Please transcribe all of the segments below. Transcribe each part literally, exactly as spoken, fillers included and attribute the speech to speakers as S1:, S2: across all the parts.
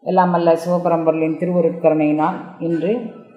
S1: எல்லாம் அல்ல சிவபரம்பொருளின் திருவருட்கருணையினால் இன்று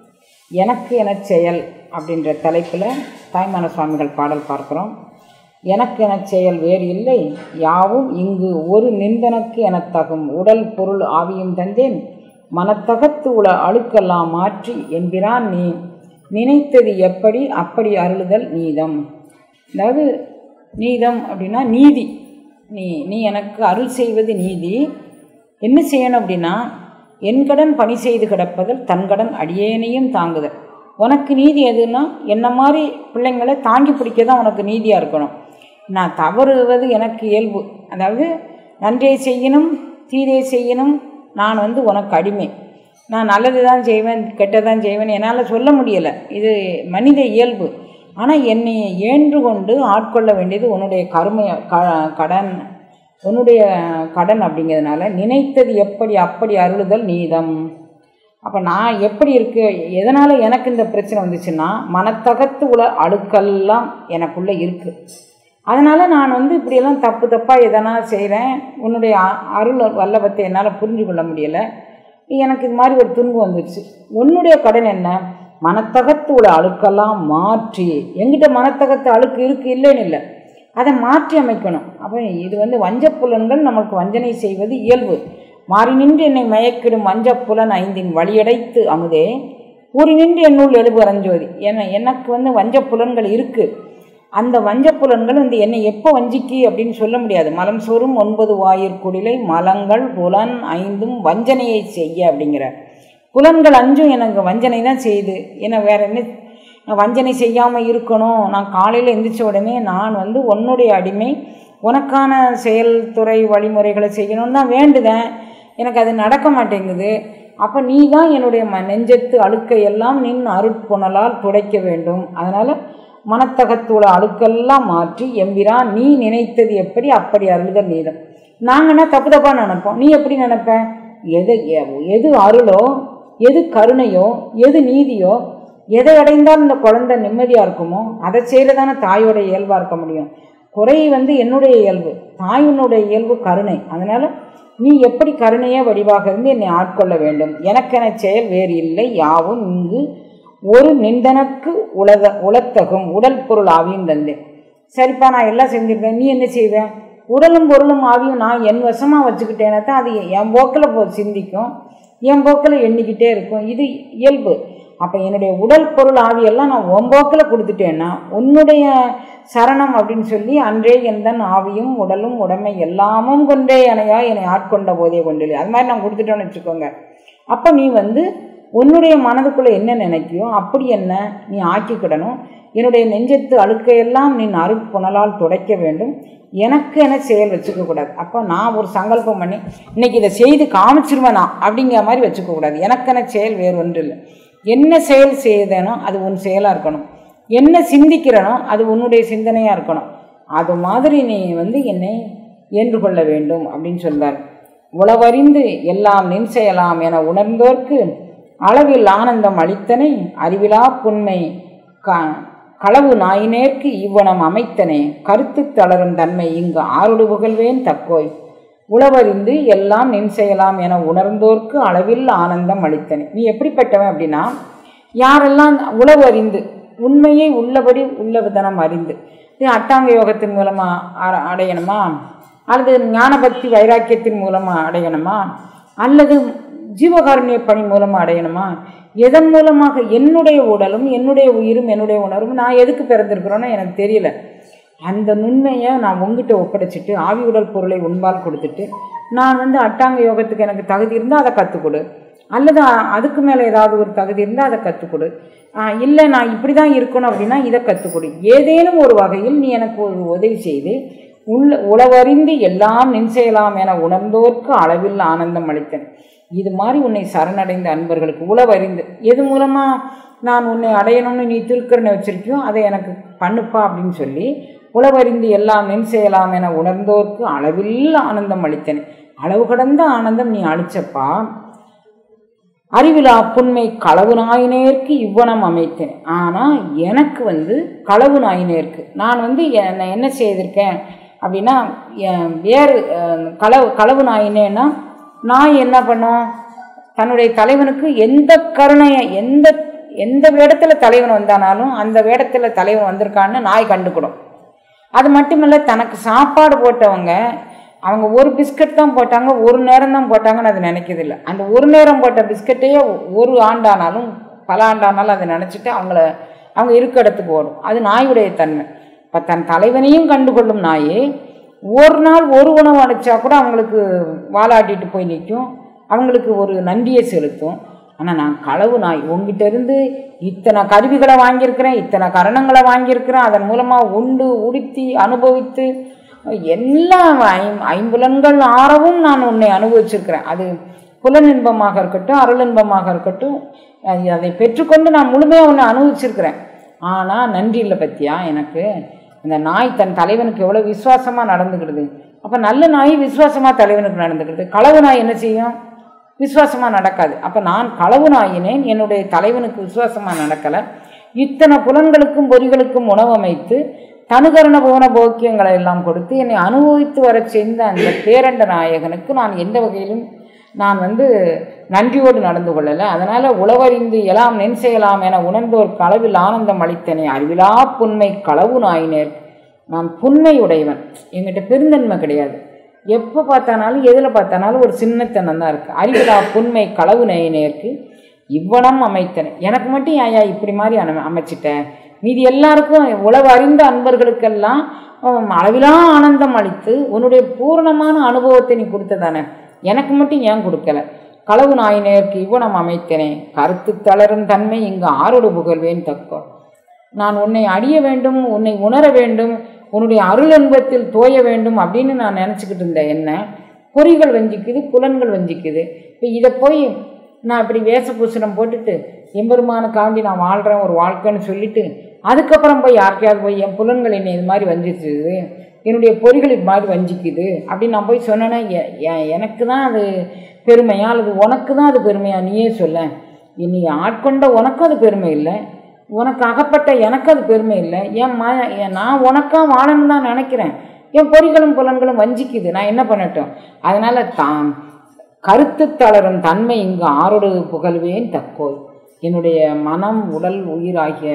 S1: எனக்கு என செயல் அப்படின்ற தலைப்பில் தாய்மான சுவாமிகள் பாடல் பார்க்குறோம். எனக்கு என செயல் வேறு இல்லை, யாவும் இங்கு ஒரு நிந்தனக்கு எனத் தகும், உடல் பொருள் ஆவியும் தந்தேன், மனத்தகத்து உள அழுக்கெல்லாம் மாற்றி என்கிறான் நீ நினைத்தது எப்படி அப்படி அருளுதல் நீதம். அதாவது நீதம் அப்படின்னா நீதி. நீ நீ எனக்கு அருள் செய்வது நீதி. என்ன செய்யணும் அப்படின்னா, என் கடன் பணி செய்து கிடப்பதில் தன் கடன் அடியேனையும் தாங்குதல். உனக்கு நீதி எதுன்னா, என்ன மாதிரி பிள்ளைங்களை தாங்கி பிடிக்க தான் உனக்கு நீதியாக இருக்கணும். நான் தவறுவது எனக்கு இயல்பு. அதாவது நன்றியை செய்யணும், தீதை செய்யணும். நான் வந்து உனக்கு அடிமை. நான் நல்லது தான் செய்வேன், கெட்டதான் செய்வேன் என்னால் சொல்ல முடியலை. இது மனித இயல்பு. ஆனால் என்னை ஏன்று கொண்டு ஆட்கொள்ள வேண்டியது உன்னுடைய கருமை க கடன் உன்னுடைய கடன் அப்படிங்கிறதுனால நினைத்தது எப்படி அப்படி அருளுதல் நீதம். அப்போ நான் எப்படி இருக்கு, எதனால் எனக்கு இந்த பிரச்சனை வந்துச்சுன்னா, மனத்தகத்து உள்ள அழுக்கெல்லாம் எனக்குள்ளே இருக்குது. அதனால் நான் வந்து இப்படியெல்லாம் தப்பு தப்பாக எதனா செய்கிறேன். உன்னுடைய அருள் வல்லபத்தை என்னால் புரிஞ்சு கொள்ள முடியலை. எனக்கு இது மாதிரி ஒரு துன்பம் வந்துடுச்சு. உன்னுடைய கடன் என்ன, மனத்தகத்து உள்ள அழுக்கெல்லாம் மாற்றி, எங்கிட்ட மனத்தகத்து அழுக்கு இருக்குது இல்லைன்னு இல்லை, அதை மாற்றி அமைக்கணும். அப்போ இது வந்து வஞ்சப்புலன்கள் நமக்கு வஞ்சனை செய்வது இயல்பு. மாறி நின்று என்னை மயக்கிடும் வஞ்சப்புலன் ஐந்தின் வழியடைத்து அமுதே ஊறி நின்று என்னுள் எழுபு அரஞ்சோதி. என எனக்கு வந்து வஞ்சப்புலன்கள் இருக்குது. அந்த வஞ்சப்புலன்கள் வந்து என்னை எப்போ வஞ்சிக்கு அப்படின்னு சொல்ல முடியாது. மலம் சோறும் ஒன்பது வாயிற்குடிலை மலங்கள் புலன் ஐந்தும் வஞ்சனையை செய்ய அப்படிங்கிற புலன்கள் அஞ்சும் எனக்கு வஞ்சனை தான் செய்யுது. ஏன்னா வேற என்ன, நான் வஞ்சனை செய்யாமல் இருக்கணும். நான் காலையில் எந்திரிச்ச உடனே நான் வந்து உன்னுடைய அடிமை, உனக்கான செயல்துறை வழிமுறைகளை செய்யணும்னு தான் வேண்டுதேன். எனக்கு அது நடக்க மாட்டேங்குது. அப்போ நீ தான் என்னுடைய ம நெஞ்சத்து அழுக்கையெல்லாம் நின் அருட்புணலால் துடைக்க வேண்டும். அதனால் மனத்தகத்தோட அழுக்கெல்லாம் மாற்றி எம்பிரான் நீ நினைத்தது எப்படி அப்படி அருளுதல் நீதம். நாங்கன்னா தப்பு தப்பாக நினைப்போம். நீ எப்படி நினைப்ப? எது எது அருளோ, எது கருணையோ, எது நீதியோ, எதை அடைந்தால் இந்த குழந்தை நிம்மதியாக இருக்குமோ அதை செய்கிறதான தாயோட இயல்பாக இருக்க முடியும். குறை வந்து என்னுடைய இயல்பு, தாயினுடைய இயல்பு கருணை. அதனால் நீ எப்படி கருணையே வடிவாக இருந்து என்னை ஆட்கொள்ள வேண்டும். எனக்கென செயல் வேறு இல்லை, யாவும் இங்கு ஒரு நிந்தனக்கு உலக உலத்தகும், உடல் பொருள் ஆவியும் தந்தேன். சரிப்பா, நான் எல்லாம் செஞ்சுருக்கேன், நீ என்ன செய்வேன்? உடலும் பொருளும் ஆவியும் நான் என் வசமாக வச்சுக்கிட்டேன்னா தான் அது என் போக்கில் போ சிந்திக்கும், என் போக்கில் எண்ணிக்கிட்டே இருக்கும். இது இயல்பு. அப்போ என்னுடைய உடல் பொருள் ஆவியெல்லாம் நான் ஒம்போக்கில் கொடுத்துட்டேன்னா உன்னுடைய சரணம் அப்படின்னு சொல்லி அன்றே எந்தன் ஆவியும் உடலும் உடமை எல்லாமும் கொண்டே எனையா என்னை ஆட்கொண்ட போதே கொண்டில்லை, அது மாதிரி நான் கொடுத்துட்டோன்னு வச்சுக்கோங்க. அப்போ நீ வந்து உன்னுடைய மனதுக்குள்ளே என்ன நினைக்கியோ அப்படி என்ன நீ ஆக்கிக்கிடணும். என்னுடைய நெஞ்சத்து அழுக்கையெல்லாம் நீ அருட்புணலால் துடைக்க வேண்டும். எனக்கு என செயல் வச்சுக்கக்கூடாது. அப்போ நான் ஒரு சங்கல்பம் பண்ணி இன்னைக்கு இதை செய்து காமிச்சிருவேனா அப்படிங்கிற மாதிரி வச்சுக்கக்கூடாது. எனக்கென செயல் வேறு ஒன்று இல்லை. என்ன செயல் செய்தனோ அது உன் செயலாக இருக்கணும். என்ன சிந்திக்கிறனோ அது உன்னுடைய சிந்தனையாக இருக்கணும். அது மாதிரி நீ வந்து என்னை ஏன்று கொள்ள வேண்டும் அப்படின்னு சொல்வார். உளவறிந்து எல்லாம் நின் செய்யலாம் என உணர்ந்தோர்க்கு அளவில் ஆனந்தம் அளித்தனை, அறிவிலா புன்மை க களவு நாயினேற்கு இவ்வனம் அமைத்தனே, கருத்து தளரும் தன்மை இங்கு ஆறுடு புகழ்வேன் தக்கோய். உளவறிந்து எல்லாம் நின் செய்யலாம் என உணர்ந்தோர்க்கு அளவில் ஆனந்தம் அளித்தனே. நீ எப்படிப்பட்டவன் அப்படின்னா, யாரெல்லாம் உளவறிந்து உண்மையை உள்ளபடி உள்ள விதனம் அறிந்து, இது அட்டாங்க யோகத்தின் மூலமாக அடையணுமா, அல்லது ஞானபக்தி வைராக்கியத்தின் மூலமாக அடையணுமா, அல்லது ஜீவகாருண்ய பணி மூலமாக அடையணுமா, எதன் மூலமாக? என்னுடைய உடலும் என்னுடைய உயிரும் என்னுடைய உணர்வும் நான் எதுக்கு பிறந்திருக்கிறோன்னு எனக்கு தெரியல. அந்த நுண்மையை நான் உங்ககிட்ட ஒப்படைச்சிட்டு ஆவி உடல் பொருளை உண்பால் கொடுத்துட்டு நான் வந்து அட்டாங்க யோகத்துக்கு எனக்கு தகுதி இருந்தால் அதை கற்றுக்கொடு, அல்லது அதுக்கு மேலே ஏதாவது ஒரு தகுதி இருந்தால் அதை கற்றுக்கொடு, இல்லை நான் இப்படி தான் இருக்கணும் அப்படின்னா இதை கற்றுக்கொடு. ஏதேனும் ஒரு வகையில் நீ எனக்கு ஒரு உதவி செய்து உள்ள உளவறிந்து எல்லாம் நின் செய்யலாம் என உணர்ந்தோர்க்கு அளவில் ஆனந்தம் அளித்தேன். இது மாதிரி உன்னை சரணடைந்த அன்பர்களுக்கு உளவறிந்து எது மூலமாக நான் உன்னை அடையணும்னு நீ திருக்கரணை வச்சிருக்கியோ அதை எனக்கு பண்ணுப்பா அப்படின்னு சொல்லி உளவறிந்து எல்லாம் நின் செய்யலாம் என உணர்ந்தோர்க்கு அளவில் ஆனந்தம் அளித்தேன். அளவு கடந்த ஆனந்தம் நீ அளிச்சப்பா. அறிவிலா புன்மை களவு நாயினேற்கு இவ்வனம் அமைத்தேன். ஆனால் எனக்கு வந்து களவு நாயினேற்கு நான் வந்து என்ன என்ன செய்திருக்கேன் அப்படின்னா, வேறு களவு களவு நாயினேன்னா நாய் என்ன பண்ணும்? தன்னுடைய தலைவனுக்கு எந்த கருணையை எந்த எந்த வேடத்தில் தலைவன் வந்தானாலும் அந்த வேடத்தில் தலைவன் வந்திருக்கான்னு நாய் கண்டுக்கிடும். அது மட்டும் இல்லை, தனக்கு சாப்பாடு போட்டவங்க அவங்க ஒரு பிஸ்கட் தான் போட்டாங்க, ஒரு நேரம் தான் போட்டாங்கன்னு அது நினைக்கிறதில்ல. அந்த ஒரு நேரம் போட்ட பிஸ்கட்டையே ஒரு ஆண்டானாலும் பல ஆண்டானாலும் அதை நினச்சிட்டு அவங்கள அவங்க இருக்க இடத்துக்கு ஓடும். அது நாயுடைய தன்மை. இப்போ தன் தலைவனையும் கண்டுகொள்ளும் நாய் ஒரு நாள் ஒரு உணவு அடைச்சா கூட அவங்களுக்கு வாலாட்டிட்டு போய் நிற்கும், அவங்களுக்கு ஒரு நன்றியை செலுத்தும். ஆனால் நான் களவு நாய், உங்ககிட்ட இருந்து இத்தனை கருவிகளை வாங்கியிருக்கிறேன், இத்தனை கரணங்களை வாங்கியிருக்கிறேன், அதன் மூலமாக உண்டு உடுத்தி அனுபவித்து எல்லா ஐம் ஐம்புலன்கள் ஆறவும் நான் உன்னை அனுபவிச்சிருக்கிறேன். அது புலனின்பமாக இருக்கட்டும் அருளின்பமாக இருக்கட்டும், அதை பெற்றுக்கொண்டு நான் முழுமையாக உன்னை அனுபவிச்சிருக்கிறேன். ஆனால் நன்றி இல்லை பற்றியா எனக்கு? இந்த நாய் தன் தலைவனுக்கு எவ்வளோ விசுவாசமாக நடந்துக்கிடுது. அப்போ நல்ல நாய் விசுவாசமாக தலைவனுக்கு நடந்துக்கிடுது. களவு நாய் என்ன செய்யும்? விசுவாசமாக நடக்காது. அப்போ நான் களவு நாயினேன், என்னுடைய தலைவனுக்கு விசுவாசமாக நடக்கலை. இத்தனை புலன்களுக்கும் பொறிகளுக்கும் உணவமைத்து தனுகரண போன போக்கியங்களை எல்லாம் கொடுத்து என்னை அனுபவித்து வர செய்த அந்த பேரண்ட நாயகனுக்கு நான் எந்த வகையிலும் நான் வந்து நன்றியோடு நடந்து கொள்ளலை. அதனால் உளவறிந்து எல்லாம் நென் செய்யலாம் என உணர்ந்தோர் களவில் ஆனந்தம் அளித்தனை அறிவிலா புன்மை களவு நாயினேர். நான் புன்மை உடையவன், என்கிட்ட பெருந்தன்மை கிடையாது. எப்போ பார்த்தானாலும் எதில் பார்த்தானாலும் ஒரு சின்னத்தனம் தான் இருக்குது. அறிவிலா புன்மை களவு நாயினேருக்கு இவ்வனம் அமைத்தனை. எனக்கு மட்டும் ஐயா இப்படி மாதிரி அமை அமைச்சிட்டேன் மீதி எல்லாருக்கும் உளவு அறிந்த அன்பர்களுக்கெல்லாம் அளவிலா ஆனந்தம் அளித்து உன்னுடைய பூரணமான அனுபவத்தை நீ கொடுத்ததானே, எனக்கு மட்டும் ஏன் கொடுக்கல? களவு நாயினேற்கு இவ்வனம் அமைத்தனே கருத்து தளரும் தன்மை இங்கு ஆரோடு புகழ்வேன் தக்கோ. நான் உன்னை அடிய வேண்டும், உன்னை உணர வேண்டும், உன்னுடைய அருள் அன்பத்தில் தோய வேண்டும் அப்படின்னு நான் நினச்சிக்கிட்டு இருந்தேன். என்ன பொறிகள் வஞ்சிக்குது, புலன்கள் வஞ்சிக்குது. இப்போ இதை போய் நான் இப்படி வேஷபூஷணம் போட்டுட்டு எம்பெருமானுக்காண்டி நான் வாழ்கிறேன் ஒரு வாழ்க்கைன்னு சொல்லிட்டு அதுக்கப்புறம் போய் யாருக்கையாவது போய் என் புலன்கள் என்னை இது மாதிரி வஞ்சிச்சுது, என்னுடைய பொறிகள் இது மாதிரி வஞ்சிக்குது அப்படின்னு நான் போய் சொன்னேன்னா எனக்கு தான் அது பெருமையா அல்லது உனக்கு தான் அது பெருமையா? நீயே சொல்ல. நீ ஆட்கொண்ட உனக்கும் அது பெருமை இல்லை, உனக்கு அகப்பட்ட எனக்கு அது பெருமை இல்லை. என் ம நான் உனக்கா வாழன்னு தான் நினைக்கிறேன், என் பொறிகளும் புலன்களும் வஞ்சிக்குது, நான் என்ன பண்ணட்டும்? அதனால் தான் கருத்து தளரும் தன்மை இங்கு ஆரோடு புகழ்வேன் தக்கோய். என்னுடைய மனம் உடல் உயிர் ஆகிய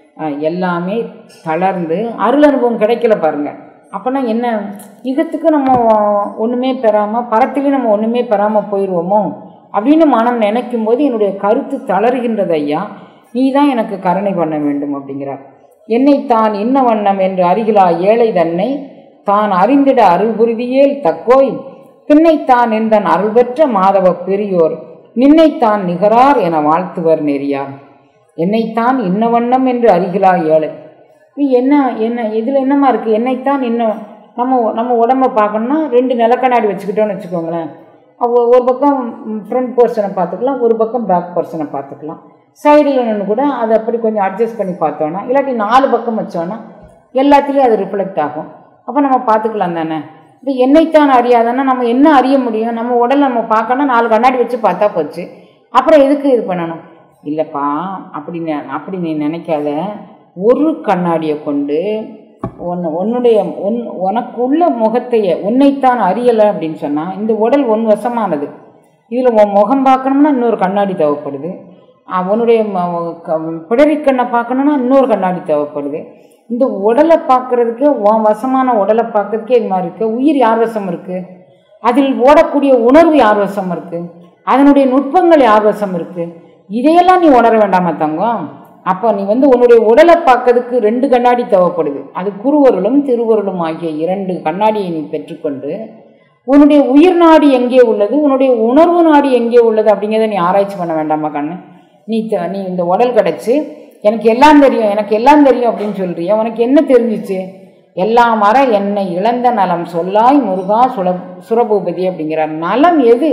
S1: எல்லாமே தளர்ந்து அருள் அனுபவம் கிடைக்கல பாருங்கள். அப்போனா என்ன, யுகத்துக்கு நம்ம ஒன்றுமே பெறாமல் பரத்திலையும் நம்ம ஒன்றுமே பெறாமல் போயிடுவோமோ அப்படின்னு மனம் நினைக்கும் போது என்னுடைய கருத்து தளர்கின்றது. ஐயா நீ தான் எனக்கு கருணை பண்ண வேண்டும் அப்படிங்கிறார். என்னை தான் இன்ன வண்ணம் என்று அருகிலா ஏழை தன்னை தான் அறிந்திட அருள் புரிதியேல் தக்கோய் பின்னைத்தான் எந்தன் அருள் பெற்ற மாதவ பெரியோர் நின்னைத்தான் நிகரார் என வாழ்த்துவர் நெறியார். என்னைத்தான் இன்ன வண்ணம் என்று அருகிலா ஏழை. என்ன என்ன இதில் என்னமா இருக்குது? என்னைத்தான் இன்னும் நம்ம நம்ம உடம்பை பார்க்கணுன்னா ரெண்டு நிலக்கண்ணாடி வச்சுக்கிட்டோன்னு வச்சுக்கோங்களேன். ஒரு பக்கம் ஃப்ரண்ட் பர்சனை பார்த்துக்கலாம், ஒரு பக்கம் பேக் பர்சனை பார்த்துக்கலாம். சைடில் நின்று கூட அதை அப்படி கொஞ்சம் அட்ஜஸ்ட் பண்ணி பார்த்தோன்னா, இல்லாட்டி நாலு பக்கம் வச்சோன்னா எல்லாத்துலேயும் அது ரிஃப்ளெக்ட் ஆகும். அப்போ நம்ம பார்த்துக்கலாம் தானே. இது என்னைத்தான் அறியாதானா நம்ம என்ன அறிய முடியும்? நம்ம உடல் நம்ம பார்க்கணும், நாலு கண்ணாடி வச்சு பார்த்தா போச்சு, அப்புறம் எதுக்கு இது பண்ணணும்? இல்லைப்பா அப்படி அப்படி நீ நினைக்காத. ஒரு கண்ணாடியை கொண்டு ஒன் உன்னுடைய ஒன் உனக்கு உள்ள முகத்தையே உன்னைத்தான் அறியலை அப்படின்னு சொன்னால் இந்த உடல் ஒன் வசமானது. இதில் உன் முகம் பார்க்கணும்னா இன்னொரு கண்ணாடி தேவைப்படுது, உன்னுடைய பிடரிக்கண்ணை பார்க்கணுன்னா இன்னொரு கண்ணாடி தேவைப்படுது. இந்த உடலை பார்க்குறதுக்கு உன் வசமான உடலை பார்க்கறதுக்கே இது மாதிரி இருக்குது. உயிர் யார் வசம் இருக்குது? அதில் ஓடக்கூடிய உணர்வு யார் வசம் இருக்குது? அதனுடைய நுட்பங்கள் யார் வசம் இருக்குது? இதையெல்லாம் நீ உணர வேண்டாமா தங்கம்? அப்போ நீ வந்து உன்னுடைய உடலை பார்க்கறதுக்கு ரெண்டு கண்ணாடி தேவைப்படுது. அது குருவருளும் திருவருளும் ஆகிய இரண்டு கண்ணாடியை நீ பெற்றுக்கொண்டு உன்னுடைய உயிர் நாடி எங்கே உள்ளது, உன்னுடைய உணர்வு நாடி எங்கே உள்ளது அப்படிங்கிறத நீ ஆராய்ச்சி பண்ண வேண்டாமா கண்ணு? நீ நீ இந்த உடல் கிடச்சி எனக்கு எல்லாம் தெரியும் எனக்கு எல்லாம் தெரியும் அப்படின்னு சொல்றிய, உனக்கு என்ன தெரிஞ்சிச்சு? எல்லாம் மர என்னை இழந்த நலம் சொல்லாய் முருகா சுல சுரபூபதி அப்படிங்கிறார். நலம் எது?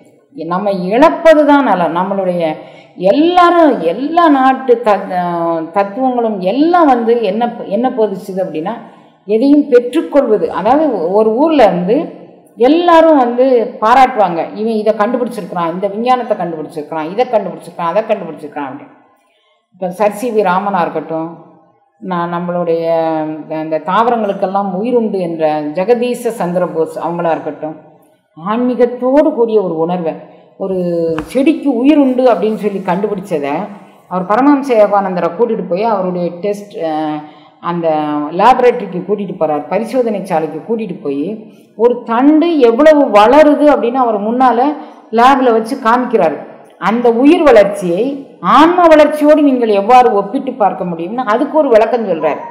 S1: நம்ம இழப்பது தான் நலம். நம்மளுடைய எல்லாரும் எல்லா நாட்டு த தத்துவங்களும் எல்லாம் வந்து என்ன என்ன போதிச்சுது அப்படின்னா எதையும் பெற்றுக்கொள்வது. அதாவது ஒரு ஊரில் வந்து எல்லாரும் வந்து பாராட்டுவாங்க, இவன் இதை கண்டுபிடிச்சிருக்கிறான், இந்த விஞ்ஞானத்தை கண்டுபிடிச்சிருக்கிறான், இதை கண்டுபிடிச்சிருக்கான், அதை கண்டுபிடிச்சிருக்கான் அப்படின்னு. இப்போ சர் சி வி ராமனாக இருக்கட்டும், நான் நம்மளுடைய இந்த தாவரங்களுக்கெல்லாம் உயிர் உண்டு என்ற ஜெகதீச சந்திரபோஸ் அவங்களா இருக்கட்டும், ஆன்மீகத்தோடு கூடிய ஒரு உணர்வை, ஒரு செடிக்கு உயிர் உண்டு அப்படின்னு சொல்லி கண்டுபிடிச்சதை அவர் பரமஹம்ச யோகானந்தரை கூட்டிகிட்டு போய் அவருடைய டெஸ்ட் அந்த லேபரேட்டரிக்கு கூட்டிகிட்டு போகிறார், பரிசோதனை சாலைக்கு கூட்டிகிட்டு போய் ஒரு தண்டு எவ்வளவு வளருது அப்படின்னு அவர் முன்னால் லேபில் வச்சு காமிக்கிறார். அந்த உயிர் வளர்ச்சியை ஆன்ம வளர்ச்சியோடு நீங்கள் எவ்வாறு ஒப்பிட்டு பார்க்க முடியும்னு அதுக்கு ஒரு விளக்கம் சொல்கிறார்.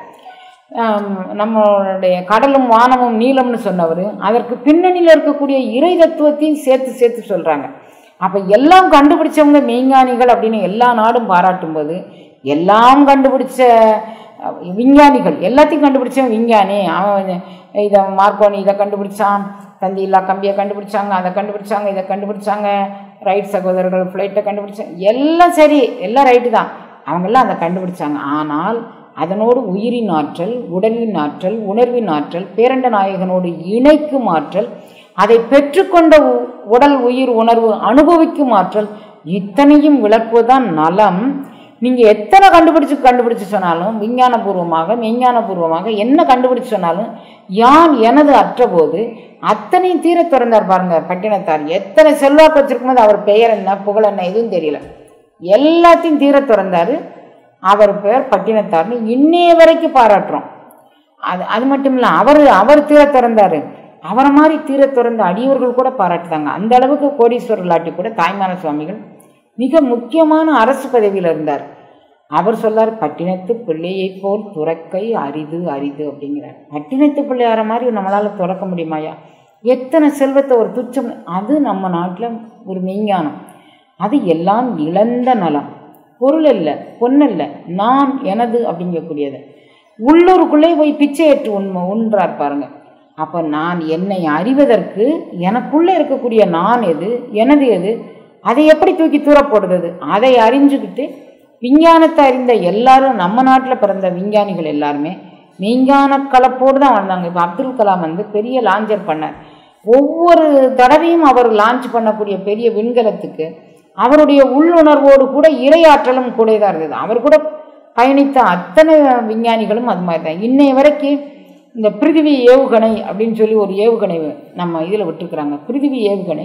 S1: நம்மளுடைய கடலும் வானமும் நீளம்னு சொன்னவர் அதற்கு பின்னணியில் இருக்கக்கூடிய இறை தத்துவத்தையும் சேர்த்து சேர்த்து சொல்கிறாங்க. அப்போ எல்லாம் கண்டுபிடிச்சவங்க மெய்ஞானிகள் அப்படின்னு எல்லா நாடும் பாராட்டும் போது, எல்லாம் கண்டுபிடிச்ச விஞ்ஞானிகள், எல்லாத்தையும் கண்டுபிடிச்சவன் விஞ்ஞானி, அவன் இதை மார்க்கோனி இதை கண்டுபிடிச்சான், தந்தி இல்லா கம்பியை கண்டுபிடிச்சாங்க, அதை கண்டுபிடிச்சாங்க, இதை கண்டுபிடிச்சாங்க, ரைட் சகோதரர்கள் ஃப்ளைட்டை கண்டுபிடிச்சாங்க, எல்லாம் சரி, எல்லாம் ரைட்டு தான், அவங்கெல்லாம் அதை கண்டுபிடிச்சாங்க. ஆனால் அதனோடு உயிரின் ஆற்றல், உடலின் ஆற்றல், உணர்வின் ஆற்றல், பேரண்ட நாயகனோடு இணைக்கும் ஆற்றல், அதை பெற்றுக்கொண்ட உடல் உயிர் உணர்வு அனுபவிக்கும் ஆற்றல், இத்தனையும் விளக்குவதுதான் நலம். நீங்கள் எத்தனை கண்டுபிடிச்சு கண்டுபிடிச்சு சொன்னாலும், விஞ்ஞானபூர்வமாக மெய்ஞானபூர்வமாக என்ன கண்டுபிடிச்சு சொன்னாலும், யான் எனது அற்ற போது அத்தனையும் தீர திறந்தார் பாருங்க பட்டினத்தார். எத்தனை செல்வாக்கு வச்சிருக்கும் போது அவர் பெயர் என்ன புகழ் என்ன எதுவும் தெரியல, எல்லாத்தையும் தீர திறந்தார். அவர் பெயர் பட்டினத்தார்னு இன்னைய வரைக்கும் பாராட்டுறோம். அது அது மட்டும் இல்லை, அவர் அவர் தீர திறந்தார், அவரை மாதிரி தீர திறந்த அடியவர்கள் கூட பாராட்டுதாங்க. அந்த அளவுக்கு கோடீஸ்வரர் லாட்டி கூட தாய்மான சுவாமிகள் மிக முக்கியமான அரசு பதவியில் இருந்தார். அவர் சொல்லார், பட்டினத்து பிள்ளையை போல் துறக்கை அரிது அரிது அப்படிங்கிறார். பட்டினத்து பிள்ளையார மாதிரி நம்மளால் துறக்க முடியுமாயா? எத்தனை செல்வத்தை ஒரு துச்சம், அது நம்ம நாட்டில் ஒரு மெய்ஞானம். அது எல்லாம் இழந்த நலம், பொருள் இல்லை பொன்னல்ல, நான் எனது அப்படிங்கக்கூடியது. உள்ளூருக்குள்ளே போய் பிச்சை ஏற்று உண்மை உண்றார் பாருங்க. அப்போ நான் என்னை அறிவதற்கு எனக்குள்ளே இருக்கக்கூடிய நான் எது எனது எது அதை எப்படி தூக்கி தூர போடுறது, அதை அறிஞ்சுக்கிட்டு விஞ்ஞானத்தை அறிந்த எல்லாரும் நம்ம நாட்டில் பிறந்த விஞ்ஞானிகள் எல்லாருமே மெய்ஞான கலப்போடு தான் வாழ்ந்தாங்க. இப்போ அப்துல் கலாம் வந்து பெரிய லாஞ்சர் பண்ணார். ஒவ்வொரு தடவையும் அவர் லான்ச் பண்ணக்கூடிய பெரிய விண்கலத்துக்கு அவருடைய உள்ளுணர்வோடு கூட இறையாற்றலும் கூட தான் இருந்தது. அவர் கூட பயணித்த அத்தனை விஞ்ஞானிகளும் அது மாதிரி தான். இன்னைய வரைக்கும் இந்த பிருத்திவி ஏவுகணை அப்படின்னு சொல்லி ஒரு ஏவுகணை நம்ம இதில் விட்டுருக்குறாங்க. பிருத்திவி ஏவுகணை,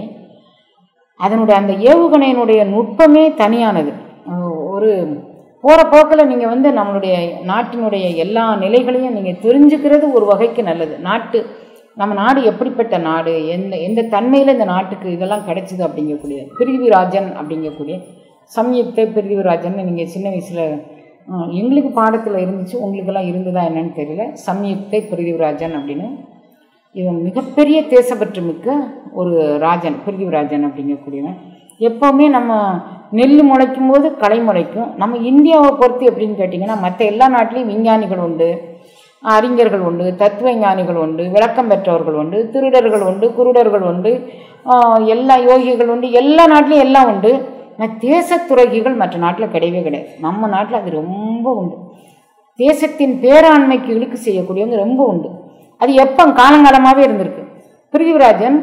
S1: அதனுடைய அந்த ஏவுகணையினுடைய நுட்பமே தனியானது. ஒரு போகிற போக்கில் நீங்கள் வந்து நம்மளுடைய நாட்டினுடைய எல்லா நிலைகளையும் நீங்கள் தெரிஞ்சுக்கிறது ஒரு வகைக்கு நல்லது. நாட்டு நம்ம நாடு எப்படிப்பட்ட நாடு, எந்த எந்த தன்மையில் இந்த நாட்டுக்கு இதெல்லாம் கிடைச்சிது அப்படிங்கக்கூடிய பிருத்திவிராஜன் அப்படிங்கக்கூடிய சம்யுக்த பிருத்திவிராஜன் நீங்கள் சின்ன வயசில் எங்களுக்கு பாடத்தில் இருந்துச்சு, உங்களுக்கெல்லாம் இருந்ததா என்னன்னு தெரியல. சம்யுக்த பிருத்திவிராஜன் அப்படின்னு இவன் மிகப்பெரிய தேசப்பற்று மிக்க ஒரு ராஜன், பிருத்திவிராஜன் அப்படிங்கக்கூடியவன். எப்போவுமே நம்ம நெல் முளைக்கும் போது களை முளைக்கும். நம்ம இந்தியாவை பொறுத்து எப்படின்னு கேட்டிங்கன்னா, மற்ற எல்லா நாட்டிலையும் விஞ்ஞானிகள் உண்டு, அறிஞர்கள் உண்டு, தத்துவ ஞானிகள் உண்டு, விளக்கம் பெற்றவர்கள் உண்டு, திருடர்கள் உண்டு, குருடர்கள் உண்டு, எல்லா யோகிகள் உண்டு, எல்லா நாட்டிலையும் எல்லாம் உண்டு. ஆனால் தேசத்துறகிகள் மற்ற நாட்டில் கிடையவே கிடையாது. நம்ம நாட்டில் அது ரொம்ப உண்டு. தேசத்தின் பேராண்மைக்கு இழுக்கு செய்யக்கூடியவங்க ரொம்ப உண்டு. அது எப்போ காலங்காலமாகவே இருந்திருக்கு. பிருத்திவிராஜன்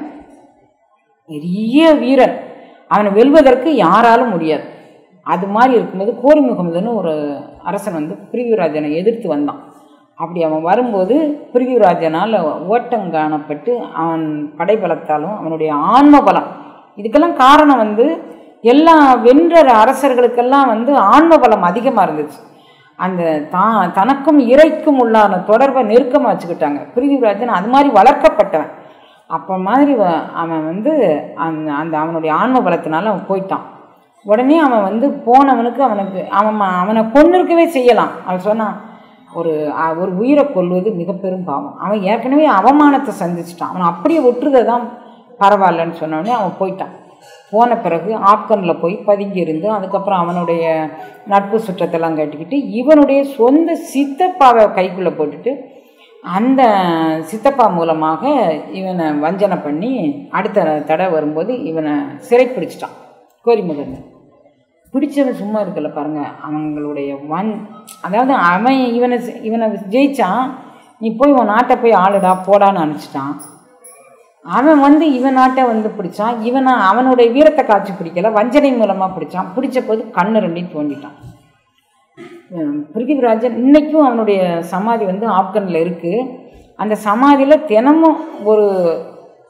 S1: பெரிய வீரன், அவனை வெல்வதற்கு யாராலும் முடியாது. அது மாதிரி இருக்கும்போது கோரி முகமதுன்னு ஒரு அரசன் வந்து பிருத்திவிராஜனை எதிர்த்து வந்தான். அப்படி அவன் வரும்போது பிருத்திவிராஜனால் ஓட்டம் காணப்பட்டு அவன் படைபலத்தாலும் அவனுடைய ஆன்ம பலம், இதுக்கெல்லாம் காரணம் வந்து எல்லா வென்ற அரசர்களுக்கெல்லாம் வந்து ஆன்ம பலம் அதிகமாக இருந்துச்சு. அந்த தான் தனக்கும் இறைக்கும் உள்ளான தொடர்பை நெருக்கமாக வச்சுக்கிட்டாங்க. பிருத்திவிராஜன் அது மாதிரி வளர்க்கப்பட்டவன். அப்போ மாதிரி அவன் வந்து அந்த அந்த அவனுடைய ஆன்ம பலத்தினால அவன் போயிட்டான். உடனே அவன் வந்து போனவனுக்கு அவனுக்கு அவன் அவனை கொன்னிருக்கவே செய்யலாம். அவன் சொன்னான், ஒரு ஒரு உயிரை கொல்வது மிக பெரும் பாவம். அவன் ஏற்கனவே அவமானத்தை சந்திச்சிட்டான், அவன் அப்படியே விட்டுறதை தான் பரவாயில்லன்னு சொன்னோடனே அவன் போயிட்டான். போன பிறகு ஆப்கனில் போய் பதுங்கி இருந்து அதுக்கப்புறம் அவனுடைய நட்பு சுற்றத்தெல்லாம் கட்டிக்கிட்டு இவனுடைய சொந்த சித்தப்பாவை கைக்குள்ளே போட்டுட்டு அந்த சித்தப்பா மூலமாக இவனை வஞ்சனை பண்ணி அடுத்த தடவை வரும்போது இவனை சிறை பிடிச்சிட்டான். கோரிமுகன் பிடிச்சவன் சும்மா இருக்கல பாருங்க, அவங்களுடைய வன் அதாவது அவன் இவனை இவனை ஜெயிச்சான், நீ போய் உன் நாட்டை போய் ஆளுடா போடான்னு அனுப்பிச்சிட்டான். அவன் வந்து இவன் நாட்டை வந்து பிடிச்சான். இவனை அவனுடைய வீரத்தை காட்சி பிடிக்கல, வஞ்சனை மூலமாக பிடிச்சான். பிடிச்ச போது கண்ணு ரெண்டையும் தோண்டிட்டான். பிருத்திவிராஜன் இன்னைக்கும் அவனுடைய சமாதி வந்து ஆப்கனில் இருக்குது. அந்த சமாதியில் தினமும் ஒரு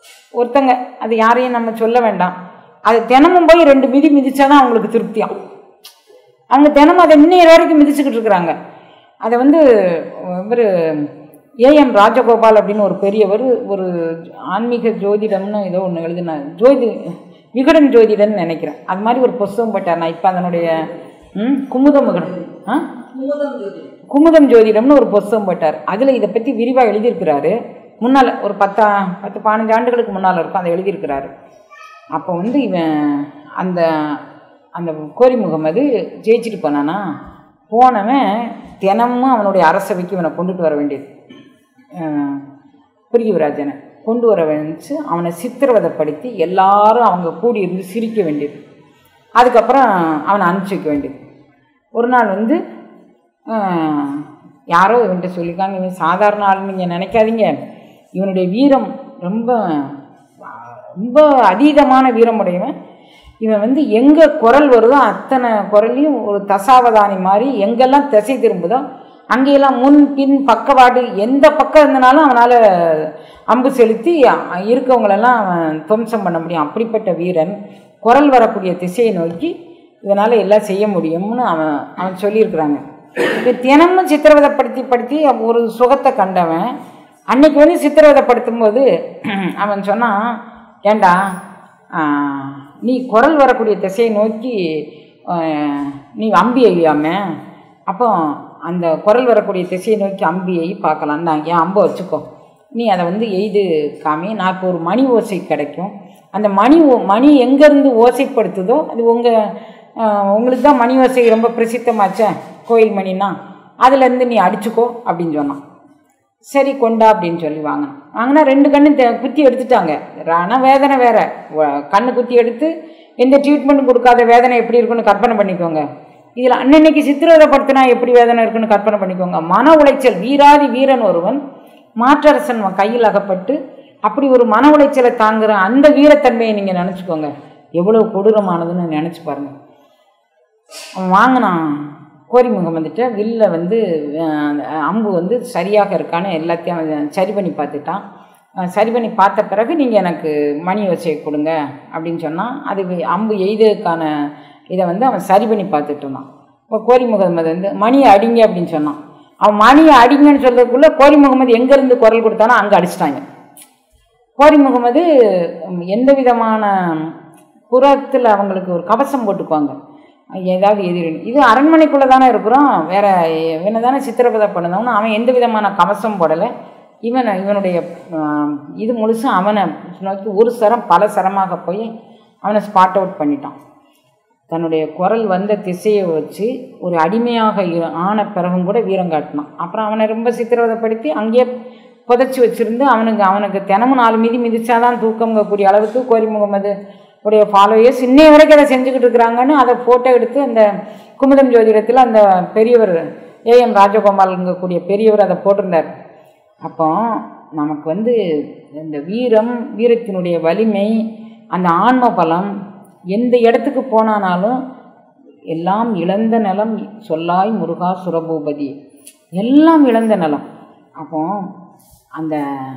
S1: ஒருத்தங்க, அது யாரையும் நம்ம சொல்ல வேண்டாம், அது தினமும் போய் ரெண்டு மிதி மிதிச்சாதான் அவங்களுக்கு திருப்தியாம். அவங்க தினமும் அதை இன்னைய வரைக்கும் மிதிச்சுக்கிட்டு இருக்கிறாங்க. அதை வந்து இவர் ஏஎம் ராஜகோபால் அப்படின்னு ஒரு பெரியவர் ஒரு ஆன்மீக ஜோதிடம்னு ஏதோ ஒன்று எழுதினார், ஜோதி விகடன் ஜோதிடம்னு நினைக்கிறேன். அது மாதிரி ஒரு புஸ்தகம் போட்டார். நான் இப்போ அதனுடைய ம் குமுதம் விகடன் ஆ குமுதம் ஜோதிடம்னு ஒரு புஸ்தகம் போட்டார். அதில் இதை பற்றி விரிவாக எழுதியிருக்கிறாரு. முன்னால் ஒரு பத்தா பத்து பதினஞ்சு ஆண்டுகளுக்கு முன்னால் இருக்கும், அதை எழுதியிருக்கிறாரு. அப்போ வந்து இவன் அந்த அந்த கோரி முகமது ஜெயிச்சுட்டு போனானா, போனவன் தினமும் அவனுடைய அரசவைக்கு இவனை கொண்டுட்டு வர வேண்டியது, பிரியுராஜனை கொண்டு வர வேண்டிச்சு, அவனை சித்திரவதைப்படுத்தி எல்லாரும் அவங்க கூடி இருந்து சிரிக்க வேண்டியது. அதுக்கப்புறம் அவனை அனுப்பிச்சி வைக்க வேண்டியது. ஒரு நாள் வந்து யாரோ இவன்கிட்ட சொல்லியிருக்காங்க, இவன் சாதாரண ஆள் நீங்கள் நினைக்காதீங்க, இவனுடைய வீரம் ரொம்ப ரொம்ப அதீதமான வீரமுடையவன். இவன் வந்து எங்கே குரல் வருதோ அத்தனை குரலையும் ஒரு தசாவதானி மாதிரி எங்கெல்லாம் திசை திரும்புதோ அங்கேயெல்லாம் முன் பின் பக்கவாடு எந்த பக்கம் இருந்தனாலும் அவனால் அம்பு செலுத்தி இருக்கவங்களெல்லாம் அவன் துவம்சம் பண்ண முடியும். அப்படிப்பட்ட வீரன், குரல் வரக்கூடிய திசையை நோக்கி இவனால் எல்லாம் செய்ய முடியும்னு அவன் அவன் சொல்லியிருக்கிறாங்க. இப்போ தினமும் சித்திரவதைப்படுத்தி படுத்தி ஒரு சுகத்தை கண்டவன் அன்னைக்கு வந்து சித்திரவதைப்படுத்தும் போது அவன் சொன்னான், ஏண்டா நீ குரல் வரக்கூடிய திசையை நோக்கி நீ அம்பி எய்யாம, அப்போ அந்த குரல் வரக்கூடிய திசையை நோக்கி அம்பியை பார்க்கலாம் தான், ஏன் அம்பை வச்சுக்கோ, நீ அதை வந்து எய்து காமி, நான் இப்போ ஒரு மணி ஓசை கிடைக்கும், அந்த மணி மணி எங்கேருந்து ஓசைப்படுத்துதோ அது உங்கள் உங்களுக்கு தான் மணி ஓசை ரொம்ப பிரசித்தமாச்சே கோயில் மணின்னா, அதுலேருந்து நீ அடிச்சுக்கோ அப்படின்னு சொன்னான். சரி கொண்டா அப்படின்னு சொல்லி வாங்கினான். வாங்கினா ரெண்டு கண்ணு குத்தி எடுத்துட்டாங்க. ஆனால் வேதனை வேற, கண்ணு குத்தி எடுத்து எந்த ட்ரீட்மெண்ட்டும் கொடுக்காத வேதனை எப்படி இருக்குன்னு கற்பனை பண்ணிக்கோங்க. இதில் அன்னன்னைக்கு சித்திரவதைப்படுத்தினா எப்படி வேதனை இருக்குன்னு கற்பனை பண்ணிக்கோங்க. மன உளைச்சல், வீராதி வீரன் ஒருவன் மாற்றரசன் கையில் அகப்பட்டு அப்படி ஒரு மன உளைச்சலை தாங்குற அந்த வீரத்தன்மையை நீங்கள் நினச்சிக்கோங்க, எவ்வளோ கொடூரமானதுன்னு நினச்சி பாருங்கள். அவன் வாங்கினான் கோரி முகமதுட்ட வில்ல வந்து அம்பு வந்து சரியாக இருக்கான்னு எல்லாத்தையும் சரி பண்ணி பார்த்துட்டான். சரி பண்ணி பார்த்த பிறகு நீங்கள் எனக்கு மணி ஓசையை கொடுங்க அப்படின்னு சொன்னான். அது அம்பு எய்ததுக்கான இதை வந்து அவன் சரி பண்ணி பார்த்துட்டு இருந்தான். இப்போ கோரி முகமது வந்து மணியை அடிங்க அப்படின்னு சொன்னான். அவன் மணியை அடிங்கன்னு சொல்றதுக்குள்ளே கோரி முகமது எங்கேருந்து குரல் கொடுத்தானோ அங்கே அடிச்சிட்டாங்க. கோரி முகமது எந்த விதமான புறத்தில் அவங்களுக்கு ஒரு கவசம் போட்டுக்குவாங்க, ஏதாவது எதிரி. இது அரண்மனைக்குள்ளே தானே இருக்கிறோம், வேற இவனை தானே சித்திரவதை பண்ணுதவனு அவன் எந்த விதமான கவசம் போடலை. இவன் இவனுடைய இது முழுசும் அவனை நோக்கி ஒரு சரம் பல சரமாக போய் அவனை ஸ்பாட் அவுட் பண்ணிட்டான். தன்னுடைய குரல் வந்த திசையை வச்சு ஒரு அடிமையாக ஆன பிறகும் கூட வீரம் காட்டினான். அப்புறம் அவனை ரொம்ப சித்திரவதைப்படுத்தி அங்கேயே புதைச்சி வச்சுருந்து அவனுக்கு அவனுக்கு தினமும் நாலு மிதி மிதிச்சாதான் தூக்கங்கக்கூடிய அளவுக்கு கோரி முகமது உடைய ஃபாலோயர்ஸ் இன்னைய வரைக்கும் அதை செஞ்சுக்கிட்டு இருக்கிறாங்கன்னு அதை ஃபோட்டோ எடுத்து அந்த குமுதம் ஜோதிடத்தில் அந்த பெரியவர் ஏஎம் ராஜகோபால்ங்கக்கூடிய பெரியவர் அதை போட்டிருந்தார். அப்போ நமக்கு வந்து இந்த வீரம், வீரத்தினுடைய வலிமை, அந்த ஆன்ம பலம் எந்த இடத்துக்கு போனானாலும் எல்லாம் இழந்த நிலம் சொல்லாய் முருகா சுரபூபதி, எல்லாம் இழந்த நிலம். அப்போ அந்த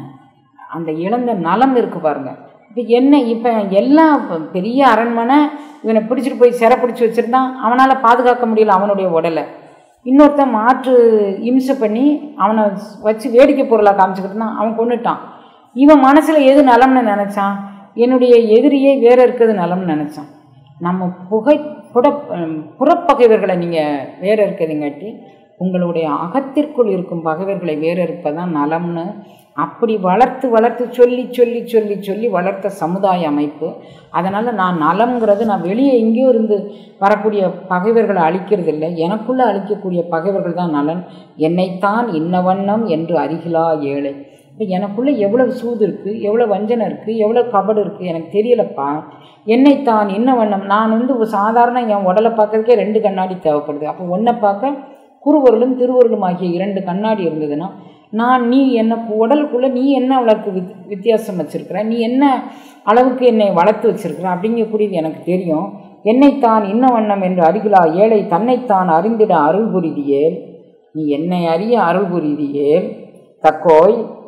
S1: அந்த இழந்த நலம் இருக்கு பாருங்க. இப்போ என்ன, இப்போ எல்லாம் பெரிய அரண்மனை இவனை பிடிச்சிட்டு போய் சிறை பிடிச்சி வச்சுருந்தான், அவனால் பாதுகாக்க முடியல அவனுடைய உடலை. இன்னொருத்தன் மாற்று இம்சை பண்ணி அவனை வச்சு வேடிக்கை பொருளாக காமிச்சிக்கிட்டு தான் அவன் கொண்டுட்டான். இவன் மனசில் எது நலம்னு நினச்சான், என்னுடைய எதிரியே வேற இருக்கிறது நலம்னு நினச்சான். நம்ம புகை புட புறப்பகைவர்களை நீங்கள் வேற இருக்கிறதுங்காட்டி உங்களுடைய அகத்திற்குள் இருக்கும் பகைவர்களை வேற இருப்பதான் நலம்னு அப்படி வளர்த்து வளர்த்து சொல்லி சொல்லி சொல்லி சொல்லி வளர்த்த சமுதாய அமைப்பு. அதனால் நான் நலம்ங்கிறது நான் வெளியே எங்கேயோ இருந்து வரக்கூடிய பகைவர்களை அழிக்கிறது இல்லை, எனக்குள்ளே அழிக்கக்கூடிய பகைவர்கள் தான் நலன். என்னைத்தான் இன்ன வண்ணம் என்று அருகிலா ஏழை. இப்போ எனக்குள்ளே எவ்வளோ சூது இருக்குது, எவ்வளோ வஞ்சனை இருக்குது, எவ்வளோ கபடு இருக்குது எனக்கு தெரியலப்பா. என்னைத்தான் இன்ன வண்ணம், நான் வந்து சாதாரண என் உடலை பார்க்கறதுக்கே ரெண்டு கண்ணாடி தேவைப்படுது. அப்போ ஒன்றை பார்க்க குருவருளும் திருவருளும் ஆகிய இரண்டு கண்ணாடி இருந்ததுன்னா நான் நீ என்ன உடலுக்குள்ளே நீ என்ன அளவுக்கு வித் வித்தியாசம் வச்சுருக்கிற, நீ என்ன அளவுக்கு என்னை வளர்த்து வச்சுருக்கிற அப்படிங்கக்கூடியது எனக்கு தெரியும். என்னைத்தான் இன்ன வண்ணம் என்று அருகிலா ஏழை தன்னைத்தான் அறிந்திட அருள் புரிதியேல், நீ என்னை அறிய அருள் புரிதியேல் தக்கோய்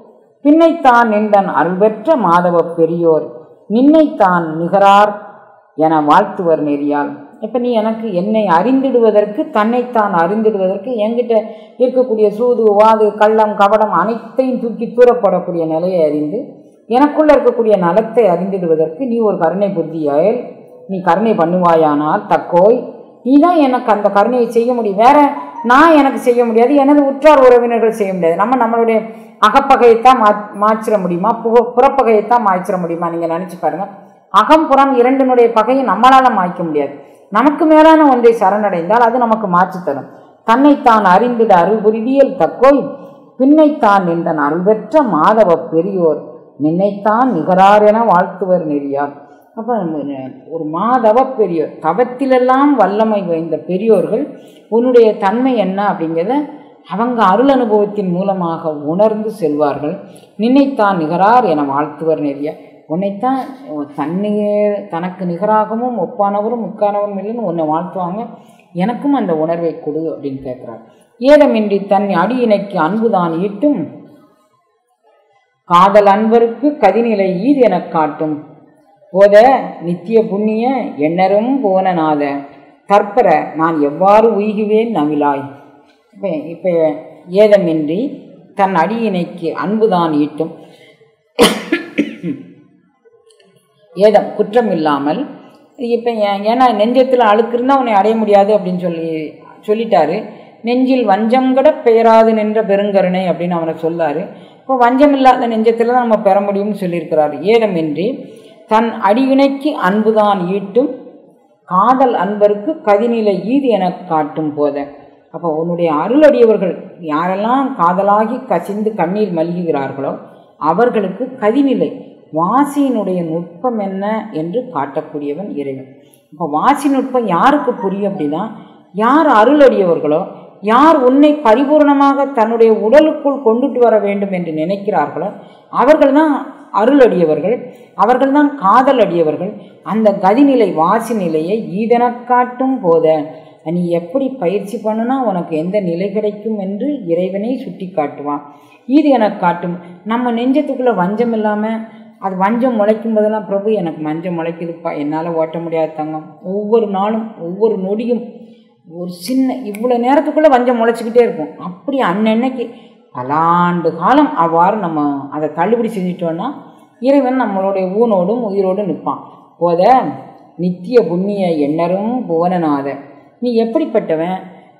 S1: பின்னைத்தான் நின்றன் அருள்பெற்ற மாதவ பெரியோர் நின்னைத்தான் நிகரார் என வாழ்த்துவர் நெறியால். இப்போ நீ எனக்கு என்னை அறிந்திடுவதற்கு, தன்னைத்தான் அறிந்திடுவதற்கு, என்கிட்ட இருக்கக்கூடிய சூது வாது கள்ளம் கபடம் அனைத்தையும் தூக்கி தூரப்படக்கூடிய நிலையை அறிந்து எனக்குள்ள இருக்கக்கூடிய நலத்தை அறிந்திடுவதற்கு நீ ஒரு கருணை புத்தியால் நீ கருணை பண்ணுவாயானால் தக்கோய், நீ தான் எனக்கு அந்த கருணையை செய்ய முடியும். வேற நான் எனக்கு செய்ய முடியாது, எனது உற்றார் உறவினர்கள் செய்ய முடியாது. நம்ம நம்மளுடைய அகப்பகையைத்தான் மா மாய்ச்சிட முடியுமா, புக புறப்பகையைத்தான் மாய்ச்சிட முடியுமா? நீங்கள் நினச்சி பாருங்கள். அகம்புறம் இரண்டினுடைய பகையை நம்மளால் மாய்க்க முடியாது. நமக்கு மேலான ஒன்றை சரணடைந்தால் அது நமக்கு மாற்றி தரும். தன்னைத்தான் அறிந்திட அருள் புரிதியல் தக்கோய், பின்னைத்தான் நின்றன் அருள் பெற்ற மாதவ பெரியோர் நின்னைத்தான் நிகரார் என வாழ்த்துவர் நெறியார். அப்போ ஒரு மாதவ பெரியோர், தவத்திலெல்லாம் வல்லமை வாய்ந்த பெரியோர்கள் உன்னுடைய தன்மை என்ன அப்படிங்கிறத அவங்க அருள் அனுபவத்தின் மூலமாக உணர்ந்து செல்வார்கள். நின்னைத்தான் நிகரார் என வாழ்த்துவர் நெறியார். உன்னைத்தான் தன்னையே தனக்கு நிகராகவும் ஒப்பானவரும் முக்கானவரும் இல்லைன்னு உன்னை வாழ்த்துவாங்க. எனக்கும் அந்த உணர்வை கொடு அப்படின்னு கேட்குறார். ஏதமின்றி தன் அடியினைக்கு அன்புதான் ஈட்டும் காதல் அன்பருக்கு கதிநிலை ஈது எனக் காட்டும் போத நித்திய புண்ணிய எண்ணரும் போனநாத தற்பர நான் எவ்வாறு உய்குவேன் நவிலாய். இப்போ இப்போ ஏதமின்றி தன் அடியினைக்கு அன்புதான் ஈட்டும், ஏதம் குற்றம் இல்லாமல். இப்போ ஏன்னா நெஞ்சத்தில் அழுக்கு இருந்தால் உன்னை அடைய முடியாது அப்படின்னு சொல்லி சொல்லிட்டாரு. நெஞ்சில் வஞ்சம் கூட பெயராது நின்ற பெருங்கருணை அப்படின்னு அவனை சொல்லாரு. இப்போ வஞ்சம் இல்லாத நெஞ்சத்தில் தான் நம்ம பெற முடியும்னு சொல்லியிருக்கிறார். ஏதமின்றி தன் அடியினைக்கு அன்புதான் ஈட்டும் காதல் அன்பருக்கு கதிநிலை ஈது என காட்டும் போத. அப்போ உன்னுடைய அருளடியவர்கள் யாரெல்லாம் காதலாகி கசிந்து கண்ணீர் மல்கிறார்களோ அவர்களுக்கு கதிநிலை வாசியினுடைய நுட்பம் என்ன என்று காட்டக்கூடியவன் இறைவன். இப்போ வாசி நுட்பம் யாருக்கு புரியும் அப்படின்னா, யார் அருளடியவர்களோ, யார் உன்னை பரிபூர்ணமாக தன்னுடைய உடலுக்குள் கொண்டுட்டு வர வேண்டும் என்று நினைக்கிறார்களோ அவர்கள் தான் அருளடியவர்கள், அவர்கள் தான் காதல் அடியவர்கள். அந்த கதிநிலை வாசி நிலையை ஈதென காட்டும் போத நீ எப்படி பயிற்சி பண்ணுனா உனக்கு எந்த நிலை கிடைக்கும் என்று இறைவனை சுட்டி காட்டுவான். ஈது என காட்டும். நம்ம நெஞ்சத்துக்குள்ளே வஞ்சம் இல்லாமல் அது வஞ்சம் முளைக்கும் போதெல்லாம் பிரபு எனக்கு மஞ்சம் முளைக்குதுப்பா, என்னால் ஓட்ட முடியாது தங்கம், ஒவ்வொரு நாளும் ஒவ்வொரு நொடியும் ஒரு சின்ன இவ்வளோ நேரத்துக்குள்ளே வஞ்சம் முளைச்சிக்கிட்டே இருக்கும். அப்படி அன்னன்னைக்கு பலாண்டு காலம் அவ்வாறு நம்ம அதை தள்ளுபடி செஞ்சிட்டோன்னா இறைவன் நம்மளுடைய ஊனோடும் உயிரோடும் நிற்பான். போத நித்திய புண்ணிய எண்ணரும் புவனநாத நீ எப்படிப்பட்டவன்?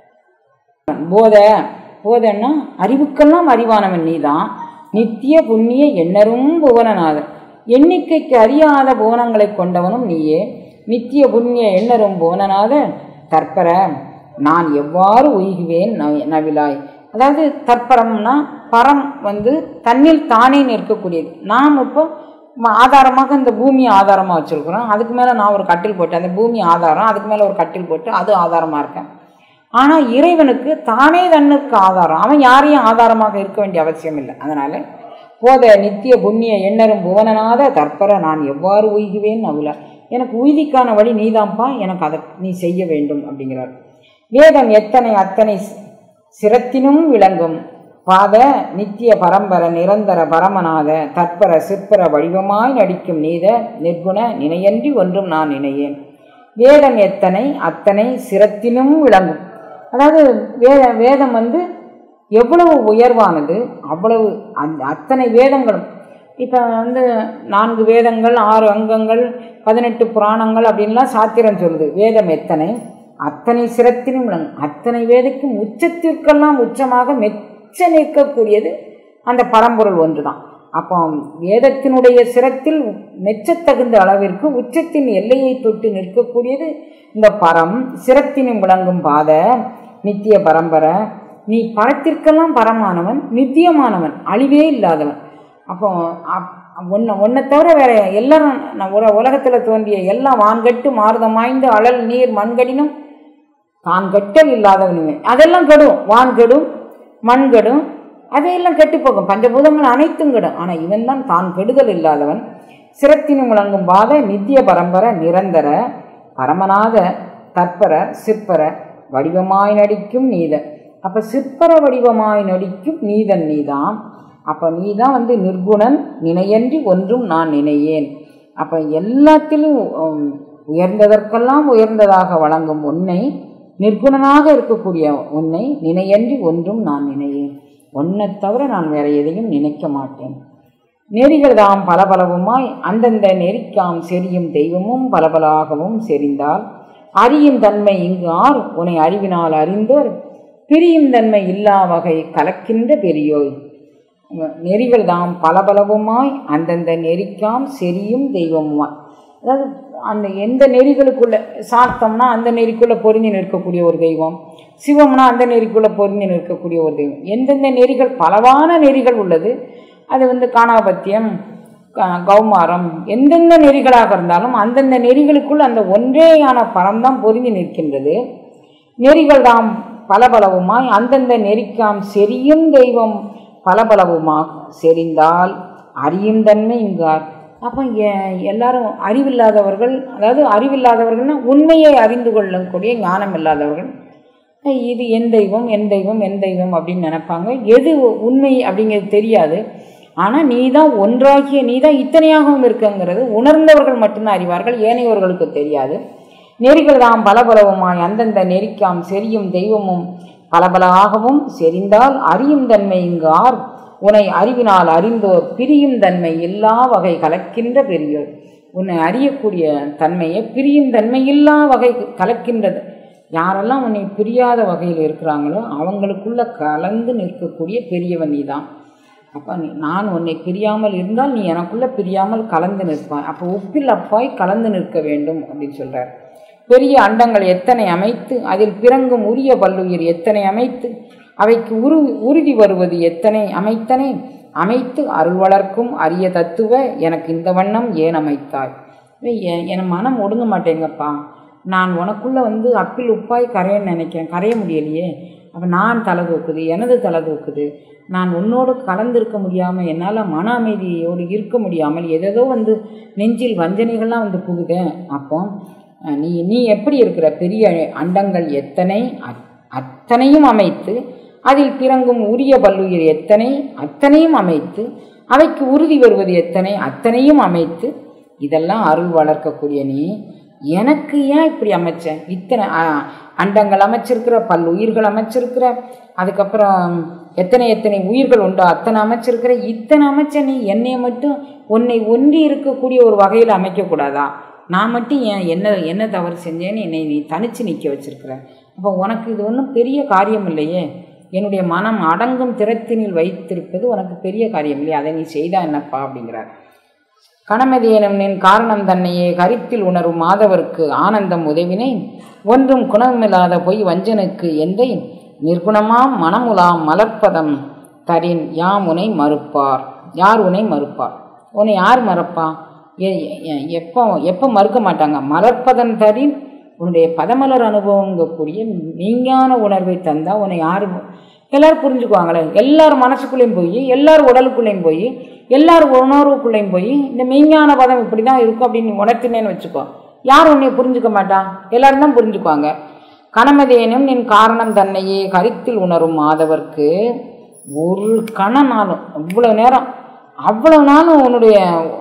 S1: போத போதன்னா அறிவுக்கெல்லாம் அறிவானவன் நீதான். நித்திய புண்ணிய எண்ணரும் புவனநாதன் எண்ணிக்கைக்கு அறியாத புவனங்களை கொண்டவனும் நீயே. நித்திய புண்ணிய எண்ணரும் புவனநாத தற்பர நான் எவ்வாறு உய்குவேன் நவிலாய். அதாவது தற்பரம்னா பரம் வந்து தன்னில் தானே நிற்கக்கூடியது. நாம் இப்போ ஆதாரமாக இந்த பூமியை ஆதாரமாக வச்சுருக்குறோம். அதுக்கு மேலே நான் ஒரு கட்டில் போட்டு அந்த பூமி ஆதாரம், அதுக்கு மேலே ஒரு கட்டில் போட்டு அது ஆதாரமாக இருக்கேன். ஆனால் இறைவனுக்கு தானே தன்னுக்கு ஆதாரம், அவன் யாரையும் ஆதாரமாக இருக்க வேண்டிய அவசியம் இல்லை. அதனால் போத நித்திய புண்ணிய எண்ணரும் புவனநாத தற்பர நான் எவ்வாறு உய்குவேன் நவிலா, எனக்கு உய்திக்கான வழி நீதான்ப்பா, எனக்கு அதை நீ செய்ய வேண்டும் அப்படிங்கிறார். வேதம் எத்தனை அத்தனை சிரத்தினும் விளங்கும் பாத நித்திய பரம்பர நிரந்தர பரமநாத தற்பர சிற்பர வடிவமாய் நடிக்கும் நீத நிர்குண நினையன்றி ஒன்றும் நான் நினையேன். வேதம் எத்தனை அத்தனை சிரத்தினும் விளங்கும். அதாவது வேத வேதம் வந்து எவ்வளவு உயர்வானது, அவ்வளவு அந்த அத்தனை வேதங்களும். இப்போ வந்து நான்கு வேதங்கள், ஆறு அங்கங்கள், பதினெட்டு புராணங்கள் அப்படின்லாம் சாத்திரம் சொல்லுது. வேதம் எத்தனை அத்தனை சிரத்தினும் விளங்கும். அத்தனை வேதக்கும் உச்சத்திற்கெல்லாம் உச்சமாக மெச்ச நிற்கக்கூடியது அந்த பரம்பொருள் ஒன்று தான். அப்போ வேதத்தினுடைய சிரத்தில் மெச்சத்தகுந்த அளவிற்கு உச்சத்தின் எல்லையை தொட்டு நிற்கக்கூடியது இந்த பரம். சிரத்தினும் விளங்கும் பாத நித்திய பரம்பரை நீ பரத்திற்கெல்லாம் பரமானவன், நித்தியமானவன், அழிவே இல்லாதவன். அப்போ ஒன்றை ஒன்றை தவிர வேற எல்லாரும் உல உலகத்தில் தோன்றிய எல்லாம் வான்கட்டு மாறுதம் வாய்ந்த அழல் நீர் மண்கடினும் தான் கெட்டல் இல்லாதவனுமே. அதெல்லாம் கெடும், வான் கெடும், மண் கெடும், அதையெல்லாம் கெட்டு போகும், பஞ்சபூதங்கள் அனைத்தும் கெடும். ஆனால் இவன் தான் தான் கெடுதல் இல்லாதவன். சிரத்தினும் விளங்கும் பாத நித்திய பரம்பரை நிரந்தர பரமநாத தற்பர சிற்பர வடிவமாய் நடிக்கும் நீதன். அப்போ சிற்பர வடிவமாய் நடிக்கும் நீதன் நீதான். அப்போ நீ தான் வந்து நிர்குணன், நினையன்றி ஒன்றும் நான் நினையேன். அப்போ எல்லாத்திலும் உயர்ந்ததற்கெல்லாம் உயர்ந்ததாக வழங்கும் உன்னை, நிர்குணனாக இருக்கக்கூடிய உன்னை நினையன்றி ஒன்றும் நான் நினையேன். உன்னை தவிர நான் வேற எதையும் நினைக்க மாட்டேன். நெறிகள் தாம் பலபலவுமாய் அந்தந்த நெறிக்காம் செரியும் தெய்வமும் பலபலாகவும் செறிந்தால் அறியும் தன்மை இங்கு ஆர் உன்னை அறிவினால் அறிந்தோர் பிரியும் தன்மை இல்லா வகை கலக்கின்ற பெரியோய். நெறிகள் தாம் பலபலவுமாய் அந்தந்த நெறிக்காம் செரியும் தெய்வமுமாய், அதாவது அந்த எந்த நெறிகளுக்குள்ள சாத்தம்னா அந்த நெறிக்குள்ளே பொருந்தி நிற்கக்கூடிய ஒரு தெய்வம், சிவம்னா அந்த நெறிக்குள்ளே பொருந்தி நிற்கக்கூடிய ஒரு தெய்வம். எந்தெந்த நெறிகள், பலவான நெறிகள் உள்ளது. அது வந்து காணாபத்தியம், கௌமாரம், எந்தெந்த நெறிகளாக இருந்தாலும் அந்தந்த நெறிகளுக்குள் அந்த ஒன்றேயான பரம்தான் பொருந்தி நிற்கின்றது. நெறிகள் தாம் பலபலவுமாய் அந்தந்த நெறிக்காம் செரியும் தெய்வம் பலபலவுமாக செறிந்தால் அறியும் தன்மை இங்கார். அப்போ எல்லாரும் அறிவில்லாதவர்கள், அதாவது அறிவில்லாதவர்கள்னா உண்மையை அறிந்து கொள்ளக்கூடிய ஞானம் இல்லாதவர்கள், இது என் தெய்வம் என் தெய்வம் என் தெய்வம் அப்படின்னு நினைப்பாங்க. எது உண்மை அப்படிங்கிறது தெரியாது. ஆனால் நீ தான் ஒன்றாகிய, நீ தான் இத்தனையாகவும் இருக்குங்கிறது உணர்ந்தவர்கள் மட்டும்தான் அறிவார்கள், ஏனையவர்களுக்கு தெரியாது. நெறிகள் தாம் பலபலவுமாய் அந்தந்த நெறிக்காம் செரியும் தெய்வமும் பலபலாகவும் செறிந்தால் அறியும் தன்மை இங்கு ஆர் உன்னை அறிவினால் அறிந்தோர் பிரியும் தன்மை எல்லா வகை கலக்கின்ற பெரியோர். உன்னை அறியக்கூடிய தன்மையை பிரியும் தன்மை எல்லா வகை கலக்கின்றது. யாரெல்லாம் உன்னை பிரியாத வகையில் இருக்கிறாங்களோ அவங்களுக்குள்ள கலந்து நிற்கக்கூடிய பெரியவன் நீ தான். அப்போ நீ நான் உன்னை பிரியாமல் இருந்தால் நீ எனக்குள்ளே பிரியாமல் கலந்து நிற்பாய். அப்போ உப்பில் அப்பாய் கலந்து நிற்க வேண்டும் அப்படின்னு சொல்கிறார். பெரிய அண்டங்கள் எத்தனை அமைத்து அதில் பிறங்கும் உரிய பல்லுயிர் எத்தனை அமைத்து அவைக்கு உரு உறுதி வருவது எத்தனை அமைத்தனை அமைத்து அருள் வளர்க்கும் அரிய தத்துவ எனக்கு இந்த வண்ணம் ஏன் அமைத்தாய். என் மனம் ஒடுங்க மாட்டேங்கப்பா, நான் உனக்குள்ளே வந்து அப்பில் உப்பாய் கரையன்னு நினைக்கிறேன், கரைய முடியலையே. அப்போ நான் தலை தூக்குது, எனது தலை தூக்குது. நான் உன்னோடு கலந்திருக்க முடியாமல், என்னால் மன அமைதியோடு இருக்க முடியாமல் எதோ வந்து நெஞ்சில் வஞ்சனைகள்லாம் வந்து புகுதேன். அப்போ நீ நீ எப்படி இருக்கிற, பெரிய அண்டங்கள் எத்தனை அத்தனையும் அமைத்து அதில் பிறங்கும் உரிய பல்லுயிர் எத்தனை அத்தனையும் அமைத்து அவைக்கு உறுதி வருவது எத்தனை அத்தனையும் அமைத்து இதெல்லாம் அருள் வளர்க்கக்கூடிய நீ எனக்கு ஏன் இப்படி அமைச்ச? இத்தனை அண்டங்கள் அமைச்சிருக்கிற, பல் உயிர்கள் அமைச்சிருக்கிற, அதுக்கப்புறம் எத்தனை எத்தனை உயிர்கள் உண்டோ அத்தனை அமைச்சிருக்கிற, இத்தனை அமைச்ச நீ என்னை மட்டும் உன்னை ஒன்றி இருக்கக்கூடிய ஒரு வகையில் அமைக்கக்கூடாதா? நான் மட்டும் ஏன் என்ன என்ன தவறு செஞ்சேன்னு என்னை நீ தனித்து நிற்க வச்சிருக்கிற. அப்போ உனக்கு இது ஒன்றும் பெரிய காரியம் இல்லையே. என்னுடைய மனம் அடங்கும் திறத்தினில் வைத்திருப்பது உனக்கு பெரிய காரியம் இல்லையே, அதை நீ செய்தா என்னப்பா அப்படிங்கிறார். கணமதியனும் நின் காரணம் தன்னையே கருத்தில் உணரும் மாதவர்க்கு ஆனந்தம் உதவினை ஒன்றும் குணமில்லாத பொய் வஞ்சனுக்கு எந்தை நிர்குணமாம் மனமுலாம் மலர்ப்பதம் தரின் யாம் உனை மறுப்பார். யார் உன்னை மறுப்பார்? உன்னை யார் மறப்பா? எப்போ எப்போ மறுக்க மாட்டாங்க? மலர்ப்பதன் தரின் உன்னுடைய பதமலர் அனுபவங்கக்கூடிய மெய்ஞான உணர்வை தந்தால் உன்னை யார் எல்லோரும் புரிஞ்சுக்குவாங்களே. எல்லாரும் மனசுக்குள்ளேயும் போய், எல்லாரும் உடலுக்குள்ளேயும் போய், எல்லாரும் உணர்வுக்குள்ளேயும் போய் இந்த மெய்ஞான பதம் இப்படி தான் இருக்கும் அப்படின்னு உணர்த்தினேன்னு வச்சுக்கோ, யார் உன்னை புரிஞ்சுக்க மாட்டா? எல்லாரும் தான் புரிஞ்சுக்குவாங்க. கணமதேனும் நின் காரணம் தன்னையே கருத்தில் உணரும் மாதவர்க்கு ஒரு கணனாலும் அவ்வளோ நேரம் அவ்வளோ நாளும் உன்னுடைய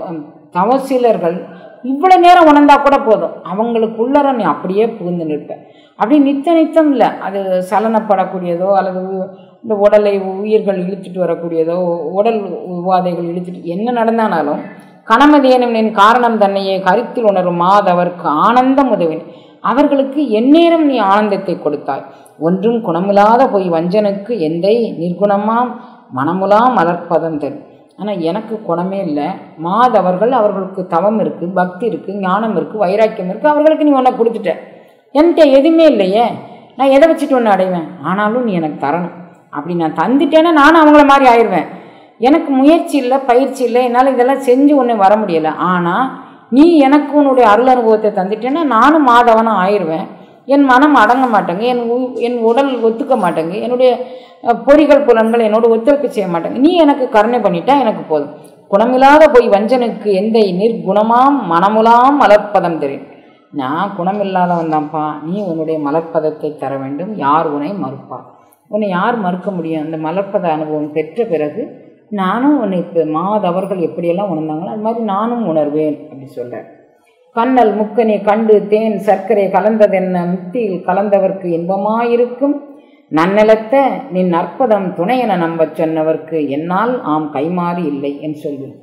S1: தவசீலர்கள் இவ்வளோ நேரம் உணர்ந்தா கூட போதும், அவங்களுக்குள்ளற நீ அப்படியே புகுந்து நிற்ப. அப்படி நித்த நித்தம் இல்லை, அது சலனப்படக்கூடியதோ அல்லது இந்த உடலை உயிர்கள் இழுத்துட்டு வரக்கூடியதோ, உடல் உபாதைகள் இழுத்துட்டு என்ன நடந்தானாலும் கணமதேனும் நின் காரணம் தன்னையே கருத்தில் உணரும் மாதவர்க்கு ஆனந்தம் உதவின். அவர்களுக்கு எந்நேரம் நீ ஆனந்தத்தை கொடுத்தாய். ஒன்றும் குணமில்லாத பொய் வஞ்சனுக்கு எந்தை நிர்குணமாம் மனமுலாம் மலர்ப்பதம் தரும். ஆனால் எனக்கு குணமே இல்லை. மாதவர்கள் அவர்களுக்கு தவம் இருக்குது, பக்தி இருக்குது, ஞானம் இருக்குது, வைராக்கியம் இருக்குது. அவர்களுக்கு நீ ஒன்றை கொடுத்துட்ட, என்கிட்ட எதுவுமே இல்லையே, நான் எதை வச்சுட்டு ஒன்று அடைவேன்? ஆனாலும் நீ எனக்கு தரணும். அப்படி நான் தந்துட்டேன்னா நானும் அவங்கள மாதிரி ஆயிடுவேன். எனக்கு முயற்சி இல்லை, பயிற்சி இல்லை, என்னால் இதெல்லாம் செஞ்சு ஒன்று வர முடியலை. ஆனால் நீ எனக்கு உன்னுடைய அருள் அனுபவத்தை தந்துட்டேன்னா நானும் மாதவனாக ஆயிடுவேன். என் மனம் அடங்க மாட்டேங்க, என் என் உடல் ஒத்துக்க மாட்டேங்க, என்னுடைய பொறிகள் புலன்கள் என்னோட ஒத்துழைப்பு செய்ய மாட்டேங்க. நீ எனக்கு கருணை பண்ணிட்டா எனக்கு போதும். குணமில்லாத போய் வஞ்சனுக்கு எந்த நிர்குணமாம் மனமுலாம் மலர்ப்பதம் தெரியும். நான் குணமில்லாதவன் தான்ப்பா, நீ உன்னுடைய மலர்ப்பதத்தை தர வேண்டும். யார் உன்னை மறுப்பா? உன்னை யார் மறுக்க முடியும்? அந்த மலர்ப்பத அனுபவம் பெற்ற பிறகு நானும் உன்னை இப்போ மாதவர்கள் எப்படியெல்லாம் உணர்ந்தாங்களோ அது மாதிரி நானும் உணர்வேன் அப்படி சொல்கிறார். கண்ணல் முக்கனி கண்டு தேன் சர்க்கரை கலந்ததென்ன முக்தியில் கலந்தவர்க்கு இன்பமாயிருக்கும் நன்னலத்த நின் அற்பதம் துணையென நம்பச் சொன்னவர்க்கு என்னால் ஆம் கைமாறி இல்லை என்று சொல்வேன்.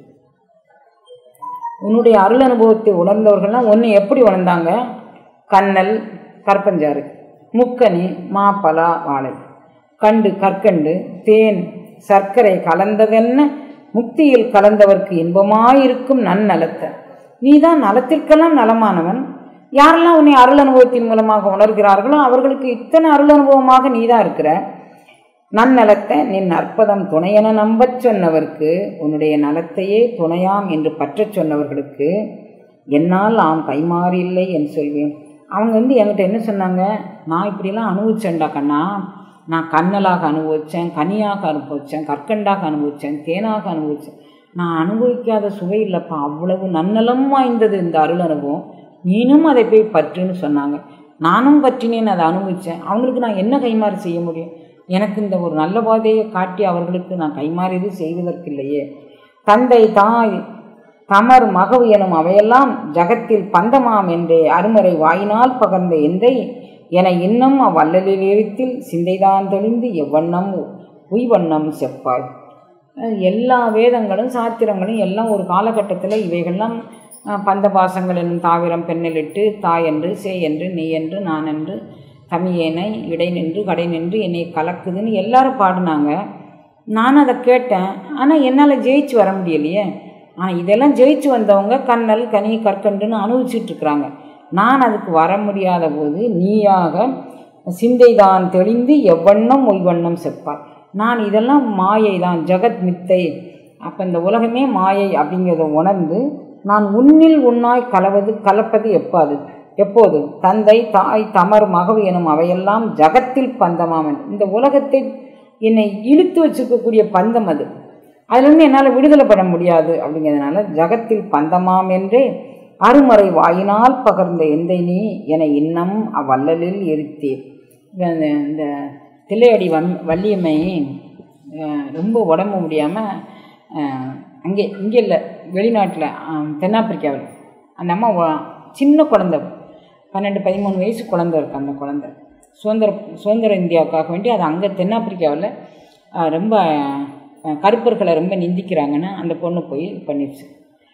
S1: உன்னுடைய அருள் அனுபவத்தை உணர்ந்தவர்கள்லாம் ஒன்று எப்படி உணர்ந்தாங்க? கண்ணல் கற்பஞ்சாறு, முக்கனி மாப்பலா வாழை, கண்டு கற்கண்டு, தேன் சர்க்கரை கலந்ததென்ன முக்தியில் கலந்தவர்க்கு இன்பமாயிருக்கும் நன்னலத்த. நீ தான் நலத்திற்கெல்லாம் நலமானவன். யாரெல்லாம் உன்னை அருள் அனுபவத்தின் மூலமாக உணர்கிறார்களோ அவர்களுக்கு இத்தனை அருள் அனுபவமாக நீ தான் இருக்கிற. நன்னலத்தை நின் அற்பதம் துணையென நம்பச் சொன்னவர்க்கு, உன்னுடைய நலத்தையே துணையாம் என்று பற்றச் சொன்னவர்களுக்கு என்னால் ஆம் கைமாறி இல்லை என்று சொல்வேன். அவங்க வந்து என்கிட்ட என்ன சொன்னாங்க? நான் இப்படிலாம் அனுபவிச்சேன்டா கண்ணா, நான் கண்ணலாக அனுபவித்தேன், கனியாக அனுபவித்தேன், கற்கண்டாக அனுபவித்தேன், தேனாக அனுபவித்தேன். நான் அனுபவிக்காத சுவை இல்லைப்பா, அவ்வளவு நன்னலம் வாய்ந்தது இந்த அருள் அனுபவம். நீனும் அதை போய் பற்றுன்னு சொன்னாங்க. நானும் பற்றினேன், அதை அனுபவித்தேன். அவங்களுக்கு நான் என்ன கைமாறு செய்ய முடியும்? எனக்கு இந்த ஒரு நல்ல பாதையை காட்டி அவர்களுக்கு நான் கைமாறியது செய்வதற்கு இல்லையே. தந்தை தாய் தமர் மகவு எனும் அவையெல்லாம் ஜகத்தில் பந்தமாம் என்றே அருமறை வாயினால் பகர்ந்த எந்தை என இன்னும் அவ்வல்லலில் எழுத்தில் சிந்தைதான் தெளிந்து எவ்வண்ணம் உய்வண்ணம் செப்பாய். எல்லா வேதங்களும் சாத்திரங்களும் எல்லாம் ஒரு காலகட்டத்தில் இவைகள்லாம் பந்த பாசங்கள் என்னும் தாவிரம் பெண்ணிலிட்டு தாய் என்று சே என்று நீ என்று நான் என்று தமியேனை இடை நின்று கடை நின்று என்னை கலக்குதுன்னு எல்லாரும் பாடினாங்க. நான் அதை கேட்டேன். ஆனால் என்னால் ஜெயிச்சு வர முடியலையே. ஆனால் இதெல்லாம் ஜெயிச்சு வந்தவங்க கண்ணல் கனி கற்கண்டுன்னு அனுபவிச்சுட்ருக்குறாங்க. நான் அதுக்கு வர முடியாத போது நீயாக சிந்தைதான் தெளிந்து எவ்வண்ணம் ஒய்வண்ணம் செப்பார். நான் இதெல்லாம் மாயை தான், ஜெகத் மித்தை, அப்போ இந்த உலகமே மாயை அப்படிங்கிறத உணர்ந்து நான் உன்னில் உன்னாய் கலவது கலப்பது எப்பாது எப்போது தந்தை தாய் தமர் மகவு எனும் அவையெல்லாம் ஜகத்தில் பந்தமாமன். இந்த உலகத்தை என்னை இழுத்து வச்சுக்கக்கூடிய பந்தம் அது, அதுலேருந்து என்னால் விடுதலை பட முடியாது. அப்படிங்கிறதுனால ஜகத்தில் பந்தமாம் என்றே அருமறை வாயினால் பகர்ந்த எந்தை நீ என இன்னம் அவ்வல்லலில் எரித்தேன். இந்த தில்லையடி வன் வள்ளியம்மை ரொம்ப உடம்பு முடியாமல் அங்கே இங்கே இல்லை வெளிநாட்டில் தென்னாப்பிரிக்காவில் அந்த அம்மா சின்ன குழந்தை, பன்னெண்டு பதிமூணு வயசு குழந்தை இருக்குது. அந்த குழந்தை சுதந்திர சுதந்திர இந்தியாவுக்காக வேண்டி அது அங்கே தென்னாப்பிரிக்காவில் ரொம்ப கருப்பர்களை ரொம்ப நிந்திக்கிறாங்கன்னு அந்த பொண்ணு போய் பண்ணிடுச்சு.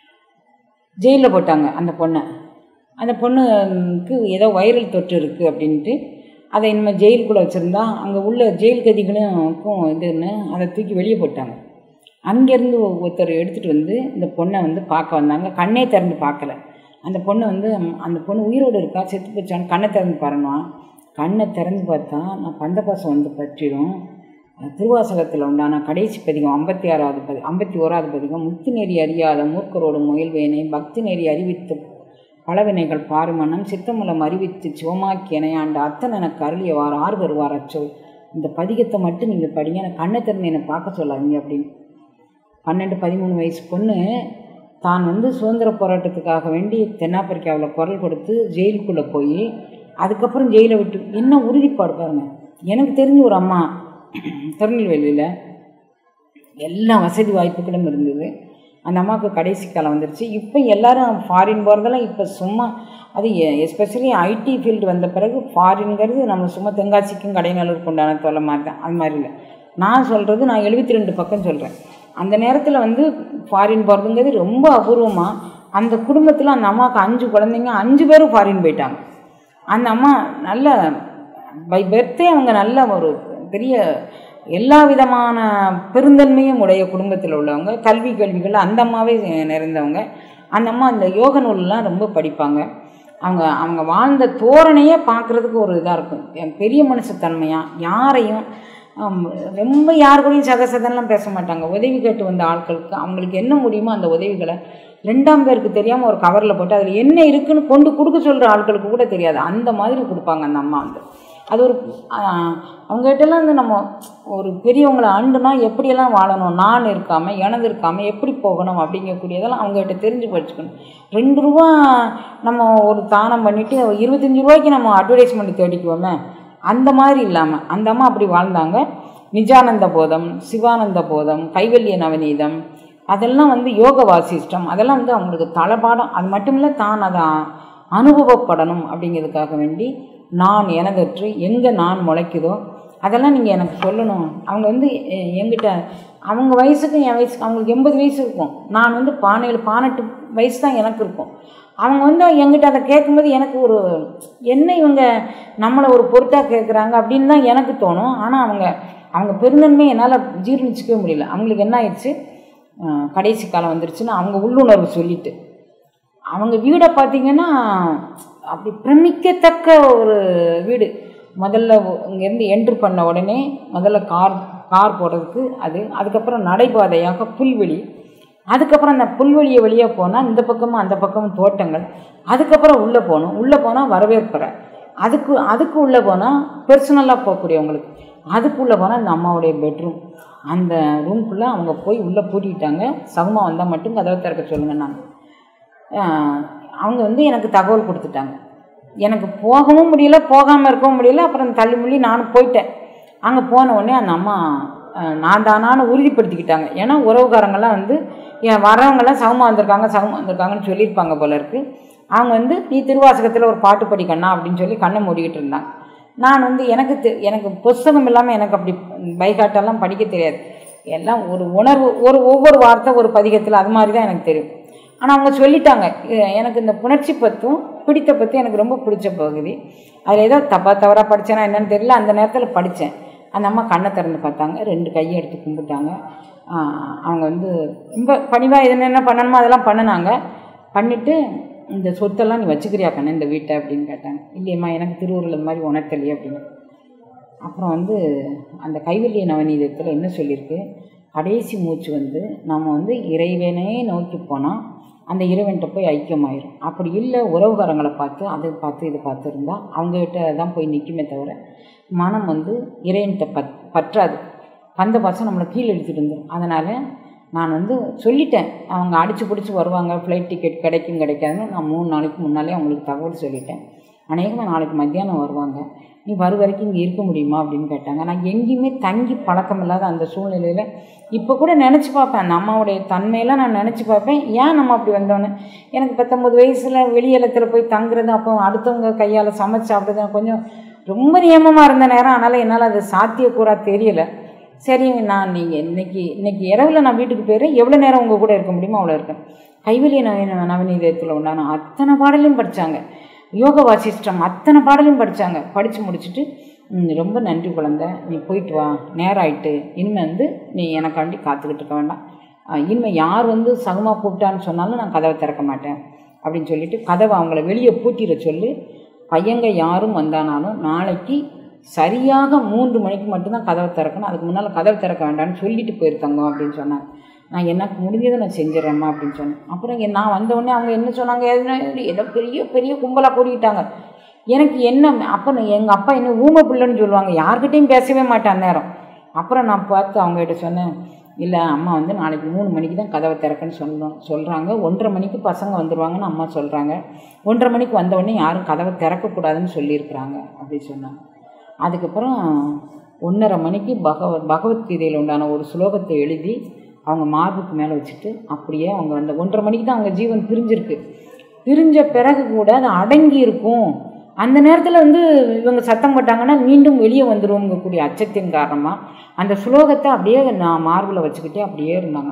S1: ஜெயிலில் போட்டாங்க அந்த பொண்ணை. அந்த பொண்ணுக்கு ஏதோ வைரல் தொற்று இருக்குது அப்படின்ட்டு அதை இனிமேல் ஜெயிலுக்குள்ளே வச்சுருந்தா அங்கே உள்ள ஜெயில் கைதிகளுக்கும் இதுன்னு அதை தூக்கி வெளியே போட்டாங்க. அங்கேருந்து ஒருத்தர் எடுத்துகிட்டு வந்து இந்த பொண்ணை வந்து பார்க்க வந்தாங்க. கண்ணே திறந்து பார்க்கல. அந்த பொண்ணை வந்து அந்த பொண்ணு உயிரோடு இருக்கா செத்து போச்சான்னு கண்ணை திறந்து பாருங்களாம். கண்ணை திறந்து பார்த்தா நான் பந்தபாசம் வந்து பற்றிடும். திருவாசகத்தில் உண்டான கடைசி பதிகம் ஐம்பத்தி ஆறாவது பதி ஐம்பத்தி ஓராவது பதிகம் முக்தி நெறி அறியாத மூர்க்கரோடு முயல்வேனை பக்தி நெறி அறிவித்து பலவினைகள் பாருமன்னம் சித்தமூலம் அறிவித்து சிவமாக்கியனை ஆண்ட அத்தன் எனக்கு அருளியவார் ஆறு வருவார் அச்சோ. இந்த பதிகத்தை மட்டும் நீங்கள் படிங்க, நான் கண்ணை திறந்து என்னை பார்க்க சொல்லாதீங்க அப்படின்னு. பன்னெண்டு பதிமூணு வயசு பொண்ணு தான் வந்து சுதந்திர போராட்டத்துக்காக வேண்டி தென்னாப்பிரிக்காவில் குரல் கொடுத்து ஜெயிலுக்குள்ளே போய் அதுக்கப்புறம் ஜெயிலை விட்டு என்ன உறுதிப்பாடு பாருங்க. எனக்கு தெரிஞ்ச ஒரு அம்மா திருநெல்வேலியில் எல்லா வசதி வாய்ப்புகளும் இருந்தது. அந்த அம்மாவுக்கு கடைசி காலம் வந்துருச்சு. இப்போ எல்லோரும் ஃபாரின் போகிறதெல்லாம் இப்போ சும்மா, அது எஸ்பெஷலி ஐடி ஃபீல்டு வந்த பிறகு ஃபாரின்கிறது நம்ம சும்மா தென்காசிக்கும் கடைநல்லூருக்கு உண்டான தொலை மாதிரி தான். அது மாதிரி இல்லை. நான் சொல்கிறது நான் எழுபத்தி ரெண்டு பக்கம் சொல்கிறேன். அந்த நேரத்தில் வந்து ஃபாரின் போகிறதுங்கிறது ரொம்ப அபூர்வமாக. அந்த குடும்பத்தில் அந்த அம்மாவுக்கு அஞ்சு குழந்தைங்க, அஞ்சு பேரும் ஃபாரின் போயிட்டாங்க. அந்த அம்மா நல்ல பை பர்த்தே அவங்க நல்ல ஒரு பெரிய எல்லா விதமான பெருந்தன்மையும் உடைய குடும்பத்தில் உள்ளவங்க, கல்வி கல்விகள் அந்த அம்மாவே நிறைந்தவங்க. அந்த அம்மா இந்த யோக நூல்லாம் ரொம்ப படிப்பாங்க. அவங்க அவங்க வாழ்ந்த தோரணையே பார்க்குறதுக்கு ஒரு இதாக இருக்கும். பெரிய மனுஷத்தன்மையாக யாரையும் ரொம்ப யார் கூடயும் சகசதெல்லாம் பேச மாட்டாங்க. உதவி கேட்டு வந்த ஆட்களுக்கு அவங்களுக்கு என்ன முடியுமோ அந்த உதவிகளை ரெண்டாம் பேருக்கு தெரியாமல் ஒரு கவரில் போட்டு அதில் என்ன இருக்குதுன்னு கொண்டு கொடுக்க சொல்கிற ஆட்களுக்கு கூட தெரியாது. அந்த மாதிரி கொடுப்பாங்க அந்த அம்மா வந்து. அது ஒரு அவங்ககிட்டலாம் வந்து நம்ம ஒரு பெரியவங்களை ஆண்டுனா எப்படியெல்லாம் வாழணும், நான் இருக்காமல் எனது இருக்காமல் எப்படி போகணும் அப்படிங்கக்கூடியதெல்லாம் அவங்ககிட்ட தெரிஞ்சு படிச்சுக்கணும். ரெண்டு ரூபா நம்ம ஒரு தானம் பண்ணிவிட்டு இருபத்தஞ்சி ரூபாய்க்கு நம்ம அட்வர்டைஸ்மெண்ட் தேடிக்குவோமே, அந்த மாதிரி இல்லாமல் அந்த அம்மா அப்படி வாழ்ந்தாங்க. நிஜானந்த போதம், சிவானந்த போதம், கைவல்ய நவநீதம், அதெல்லாம் வந்து யோக வாசிஷ்டம், அதெல்லாம் வந்து அவங்களுக்கு தலைபாடம். அது மட்டும் இல்லை, தான் அதை அனுபவப்படணும் அப்படிங்கிறதுக்காக வேண்டி நான் எனதற்று எங்கே நான் முளைக்குதோ அதெல்லாம் நீங்கள் எனக்கு சொல்லணும். அவங்க வந்து என்கிட்ட அவங்க வயசுக்கும் என் வயசுக்கு அவங்களுக்கு எண்பது வயசு இருக்கும். நான் வந்து பதினேழு பதினெட்டு வயசு தான் எனக்கு இருக்கும். அவங்க வந்து என்கிட்ட அதை கேட்கும்போது எனக்கு ஒரு என்ன இவங்க நம்மளை ஒரு பொருட்டாக கேட்குறாங்க அப்படின்னு தான் எனக்கு தோணும். ஆனால் அவங்க அவங்க பெருந்தன்மை என்னால் ஜீர்ணிச்சிக்கவே முடியல. அவங்களுக்கு என்ன ஆயிடுச்சு, கடைசி காலம் வந்துருச்சுன்னா அவங்க உள்ளுணர்வு சொல்லிட்டு அவங்க வீடை பார்த்திங்கன்னா அப்படி பிரமிக்கத்தக்க ஒரு வீடு. முதல்ல இங்கேருந்து என்ட்ரு பண்ண உடனே முதல்ல கார் கார் போடுறதுக்கு அது, அதுக்கப்புறம் நடைபாதையாக புல்வெளி, அதுக்கப்புறம் அந்த புல்வெளியை வழியாக போனால் இந்த பக்கமும் அந்த பக்கமும் தோட்டங்கள், அதுக்கப்புறம் உள்ளே போகணும், உள்ளே போனால் வரவேற்பறை, அதுக்கு அதுக்கு உள்ளே போனால் பெர்சனலாக போகக்கூடியவங்களுக்கு, அதுக்குள்ளே போனால் இந்த அம்மாவுடைய பெட்ரூம். அந்த ரூம்குள்ளே அவங்க போய் உள்ளே பூட்டிக்கிட்டாங்க. சகுமா வந்தால் மட்டும் கதவை திறக்க சொல்லுங்கள். நான் அவங்க வந்து எனக்கு தகவல் கொடுத்துட்டாங்க. எனக்கு போகவும் முடியல, போகாமல் இருக்கவும் முடியல. அப்புறம் தள்ளி முள்ளி நானும் போயிட்டேன். அங்கே போன உடனே அந்த அம்மா நான் தானான்னு உறுதிப்படுத்திக்கிட்டாங்க. ஏன்னா உறவுக்காரங்கெல்லாம் வந்து என் வரவங்கெல்லாம் சகுமா வந்திருக்காங்க சகுமா வந்திருக்காங்கன்னு சொல்லியிருப்பாங்க போல இருக்குது. அவங்க வந்து நீ திருவாசகத்தில் ஒரு பாட்டு படிக்கண்ணா அப்படின்னு சொல்லி கண்ணை மூடிக்கிட்டு இருந்தாங்க. நான் வந்து எனக்கு தெ எனக்கு புஸ்தகம் இல்லாமல் எனக்கு அப்படி பைகாட்டெல்லாம் படிக்க தெரியாது. எல்லாம் ஒரு உணர்வு, ஒரு ஒவ்வொரு வார்த்தை ஒரு பதிகத்தில், அது மாதிரி தான் எனக்கு தெரியும். ஆனால் அவங்க சொல்லிட்டாங்க. எனக்கு இந்த புணர்ச்சி பற்றும் பிடித்த பற்றி எனக்கு ரொம்ப பிடிச்ச பகுதி. அதில் ஏதோ தப்பா தவறாக படித்தேன்னா என்னென்னு தெரியல. அந்த நேரத்தில் படித்தேன். அந்த அம்மா கண்ணை திறந்து பார்த்தாங்க, ரெண்டு கையை எடுத்து கும்பிட்டாங்க. அவங்க வந்து ரொம்ப பணிவாக இது என்ன பண்ணணுமோ அதெல்லாம் பண்ணினாங்க. பண்ணிவிட்டு இந்த சொத்தெல்லாம் நீ வச்சுக்கிறியா கண்ணு இந்த வீட்டை அப்படின்னு கேட்டாங்க. இல்லையம்மா எனக்கு திருவூரில் மாதிரி உணர்த்தலையே அப்படின்னு. அப்புறம் வந்து அந்த கைவல்ய நவநீதத்தில் என்ன சொல்லியிருக்கு, கடைசி மூச்சு வந்து நம்ம வந்து இறைவனே நோக்கி போனால் அந்த இறைவன்கிட்ட போய் ஐக்கியமாயிரும். அப்படி இல்லை உறவுகாரங்களை பார்த்து அதை பார்த்து இதை பார்த்து இருந்தால் அவங்ககிட்ட தான் போய் நிற்குமே தவிர மனம் வந்து இறைவன்கிட்ட பத் பற்றாது. பந்த பாசம் நம்மளை கீழே எடுத்துகிட்டு வந்துடும். அதனால் நான் வந்து சொல்லிட்டேன், அவங்க அடித்து பிடிச்சி வருவாங்க, ஃப்ளைட் டிக்கெட் கிடைக்கும் கிடைக்காதுன்னு நான் மூணு நாளைக்கு முன்னாலே அவங்களுக்கு தகவல் சொல்லிட்டேன். அநேகமாக நாளைக்கு மத்தியானம் வருவாங்க, நீ வரு வரைக்கும் இங்கே இருக்க முடியுமா அப்படின்னு கேட்டாங்க. நான் எங்கேயுமே தங்கி பழக்கம் இல்லாத அந்த சூழ்நிலையில் இப்போ கூட நினச்சி பார்ப்பேன், அந்த அம்மாவுடைய தன்மையெல்லாம் நான் நினச்சி பார்ப்பேன். ஏன் நம்ம அப்படி வந்தோன்னு, எனக்கு பத்தொம்பது வயசில் வெளியலத்தில் போய் தங்குறது, அப்போ அடுத்தவங்க கையால் சமைச்சு சாப்பிட்றது கொஞ்சம் ரொம்ப நியமமாக இருந்த நேரம். அதனால் என்னால் அது சாத்தியக்கூறாக தெரியலை. சரி நான் நீங்கள் இன்றைக்கி இன்றைக்கி இரவில் நான் வீட்டுக்கு போயிடுறேன், எவ்வளோ நேரம் உங்கள் கூட இருக்க முடியுமோ அவ்வளோ இருக்கேன். கைவல்ய நவ நவநீதத்தில் உண்டான அத்தனை பாடலையும் படித்தாங்க, யோக வாசிஷ்டம் அத்தனை பாடலையும் படித்தாங்க. படித்து முடிச்சுட்டு ரொம்ப நன்றி குழந்தை, நீ போயிட்டு வா, நேரம் ஆகிட்டு, இனிமேல் வந்து நீ எனக்காண்டி காத்துக்கிட்டு இருக்க வேண்டாம், இனிமேல் யார் வந்து சகுமா கூப்பிட்டான்னு சொன்னாலும் நான் கதவை திறக்க மாட்டேன் அப்படின்னு சொல்லிவிட்டு கதவை அவங்கள வெளியே பூட்டிட சொல்லி, பையங்க யாரும் வந்தானாலும் நாளைக்கு சரியாக மூன்று மணிக்கு மட்டும்தான் கதவை திறக்கணும், அதுக்கு முன்னால் கதவை திறக்க வேண்டாம்னு சொல்லிட்டு போயிருக்காங்க அப்படின்னு சொன்னாங்க. நான் எனக்கு முடிஞ்சதை நான் செஞ்சிடறேம்மா அப்படின்னு சொன்னேன். அப்புறம் நான் வந்தவுடனே அவங்க என்ன சொன்னாங்க, எதுனா ஏதோ பெரிய பெரிய கும்பலாக கூட்டிக்கிட்டாங்க. எனக்கு என்ன அப்போ எங்கள் அப்பா என்ன ஊமை பிள்ளைன்னு சொல்லுவாங்க, யார்கிட்டையும் பேசவே மாட்டேன் நேரம். அப்புறம் நான் பார்த்து அவங்ககிட்ட சொன்னேன், இல்லை அம்மா வந்து நாளைக்கு மூணு மணிக்கு தான் கதவை திறக்கன்னு சொல்லணும் சொல்கிறாங்க, ஒன்றரை மணிக்கு பசங்க வந்துடுவாங்கன்னு அம்மா சொல்கிறாங்க, ஒன்றரை மணிக்கு வந்தவுடனே யாரும் கதவை திறக்கக்கூடாதுன்னு சொல்லியிருக்கிறாங்க அப்படின்னு சொன்னாங்க. அதுக்கப்புறம் ஒன்றரை மணிக்கு பகவத் பகவத்கீதையில் உண்டான ஒரு ஸ்லோகத்தை எழுதி அவங்க மார்புக்கு மேலே வச்சுட்டு அப்படியே அவங்க அந்த ஒன்றரை மணிக்கு தான் அவங்க ஜீவன் பிரிஞ்சிருக்கு. பிரிஞ்ச பிறகு கூட அது அடங்கி இருக்கும். அந்த நேரத்தில் வந்து இவங்க சத்தம் போட்டாங்கன்னா மீண்டும் வெளியே வந்துடுவோங்கக்கூடிய அச்சத்தின் காரணமாக அந்த ஸ்லோகத்தை அப்படியே நான் மார்பில் வச்சுக்கிட்டே அப்படியே இருந்தாங்க.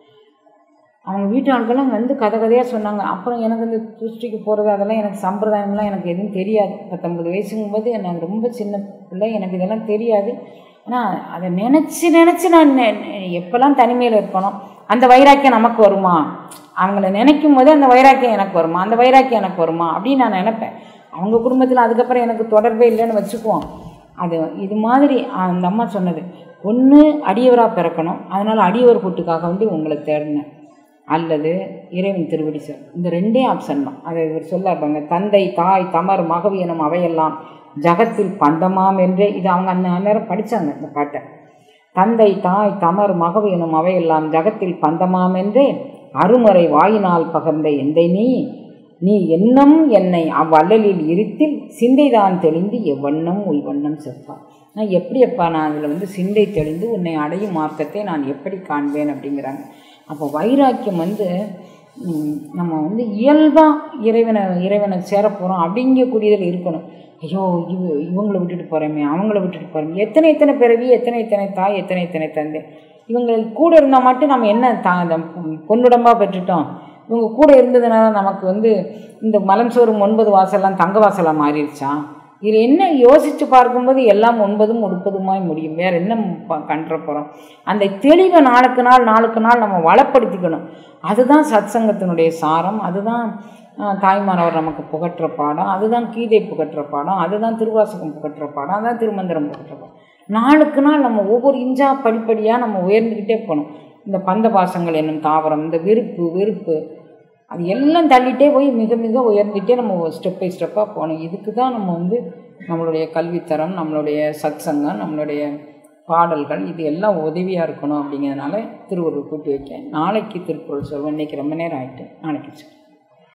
S1: அவங்க வீட்டு ஆட்கள்லாம் வந்து கதை கதையாக சொன்னாங்க. அப்புறம் எனக்கு இந்த திருஷ்டிக்கு போகிறது அதெல்லாம் எனக்கு சம்பிரதாயம்லாம் எனக்கு எதுவும் தெரியாது. பத்தொம்பது வயசுங்கும்போது எனக்கு ரொம்ப சின்ன பிள்ளை, எனக்கு இதெல்லாம் தெரியாது. ஆனால் அதை நினச்சி நினச்சி நான் எப்போல்லாம் தனிமையில் இருப்பனோ அந்த வைராக்கியம் நமக்கு வருமா, அவங்கள நினைக்கும் போது அந்த வைராக்கியம் எனக்கு வருமா, அந்த வைராக்கியம் எனக்கு வருமா அப்படின்னு நான் நினைப்பேன். அவங்க குடும்பத்தில் அதுக்கப்புறம் எனக்கு தொடர்பே இல்லைன்னு வச்சுக்குவோம். அது இது மாதிரி அந்த அம்மா சொன்னது, ஒன்று அடியவராக பிறக்கணும், அதனால் அடியவர் கூட்டுக்காக வந்து உங்களை தேடினேன், அல்லது இறைவன் திருவடி சார், இந்த ரெண்டே ஆப்ஷன் தான். அதை இவர் சொல்லாப்பாங்க, தந்தை தாய் தமர் மகவி எனும் அவையெல்லாம் ஜகத்தில் பண்டமாம் என்றே. இது அவங்க அந்த நேரம் படித்தாங்க இந்த பாட்டை. தந்தை தாய் தமர் மகவி எனும் அவையெல்லாம் ஜகத்தில் பண்டமாம் என்றே அருமறை வாயினால் பகர்ந்த எந்தை நீ நீ எண்ணம் என்னை அவ்வல்லலில் இருத்தில் சிந்தைதான் தெளிந்து எவ்வண்ணம் உய்வண்ணம் செப்பார். நான் எப்படியப்பா நான் அதில் வந்து சிந்தை தெளிந்து உன்னை அடையும் மார்க்கத்தை நான் எப்படி காண்பேன் அப்படிங்கிறாங்க. அப்போ வைராக்கியம் வந்து நம்ம வந்து இயல்பாக இறைவனை இறைவனை சேர போகிறோம் அப்படிங்கக்கூடியதில் இருக்கணும். ஐயோ இவ இவங்களை விட்டுட்டு போகிறோமே, அவங்கள விட்டுட்டு போகிறோமே, எத்தனை எத்தனை பிறவி, எத்தனை எத்தனை தாய், எத்தனை எத்தனை தந்தை, இவங்க கூட இருந்தால் மட்டும் நம்ம என்ன தா பொன்னுடம்பாக பெற்றுட்டோம். இவங்க கூட இருந்ததுனால நமக்கு வந்து இந்த மலம் சோறும் ஒன்பது வாசல்லாம் தங்க வாசலாக மாறிடுச்சா? இதில் என்ன யோசித்து பார்க்கும்போது எல்லாம் ஒன்பதும் முப்பதுமாய் முடியும். வேறு என்ன கண்டுற போகிறோம்? அந்த தெளிவை நாளுக்கு நாள் நாளுக்கு நாள் நம்ம வளப்படுத்திக்கணும். அதுதான் சத் சங்கத்தினுடைய சாரம். அதுதான் தாய்மானவர் நமக்கு புகற்ற பாடம். அதுதான் கீதை புகற்ற பாடம். அதுதான் திருவாசகம் புகற்ற பாடம். அதுதான் திருமந்திரம் புகற்ற பாடம். நாளுக்கு நாள் நம்ம ஒவ்வொரு இஞ்சா படிப்படியாக நம்ம உயர்ந்துக்கிட்டே போகணும். இந்த பந்த பாசங்கள் என்னும் தாவரம், இந்த விருப்பு வெறுப்பு, அது எல்லாம் தள்ளிகிட்டே போய் மிக மிக உயர்ந்துகிட்டே நம்ம ஸ்டெப் பை ஸ்டெப்பாக போகணும். இதுக்கு தான் நம்ம வந்து நம்மளுடைய கல்வித்தரம், நம்மளுடைய சத் சங்கம், நம்மளுடைய பாடல்கள் இது எல்லாம் உதவியாக இருக்கணும். அப்படிங்கிறதுனால திருவள்ளுவர் கூட்டி வைக்க நாளைக்கு திருக்குறள் சொல்வேன். இன்றைக்கி ரொம்ப நேரம் ஆகிட்டு நாளைக்கு சொல்லுவேன்.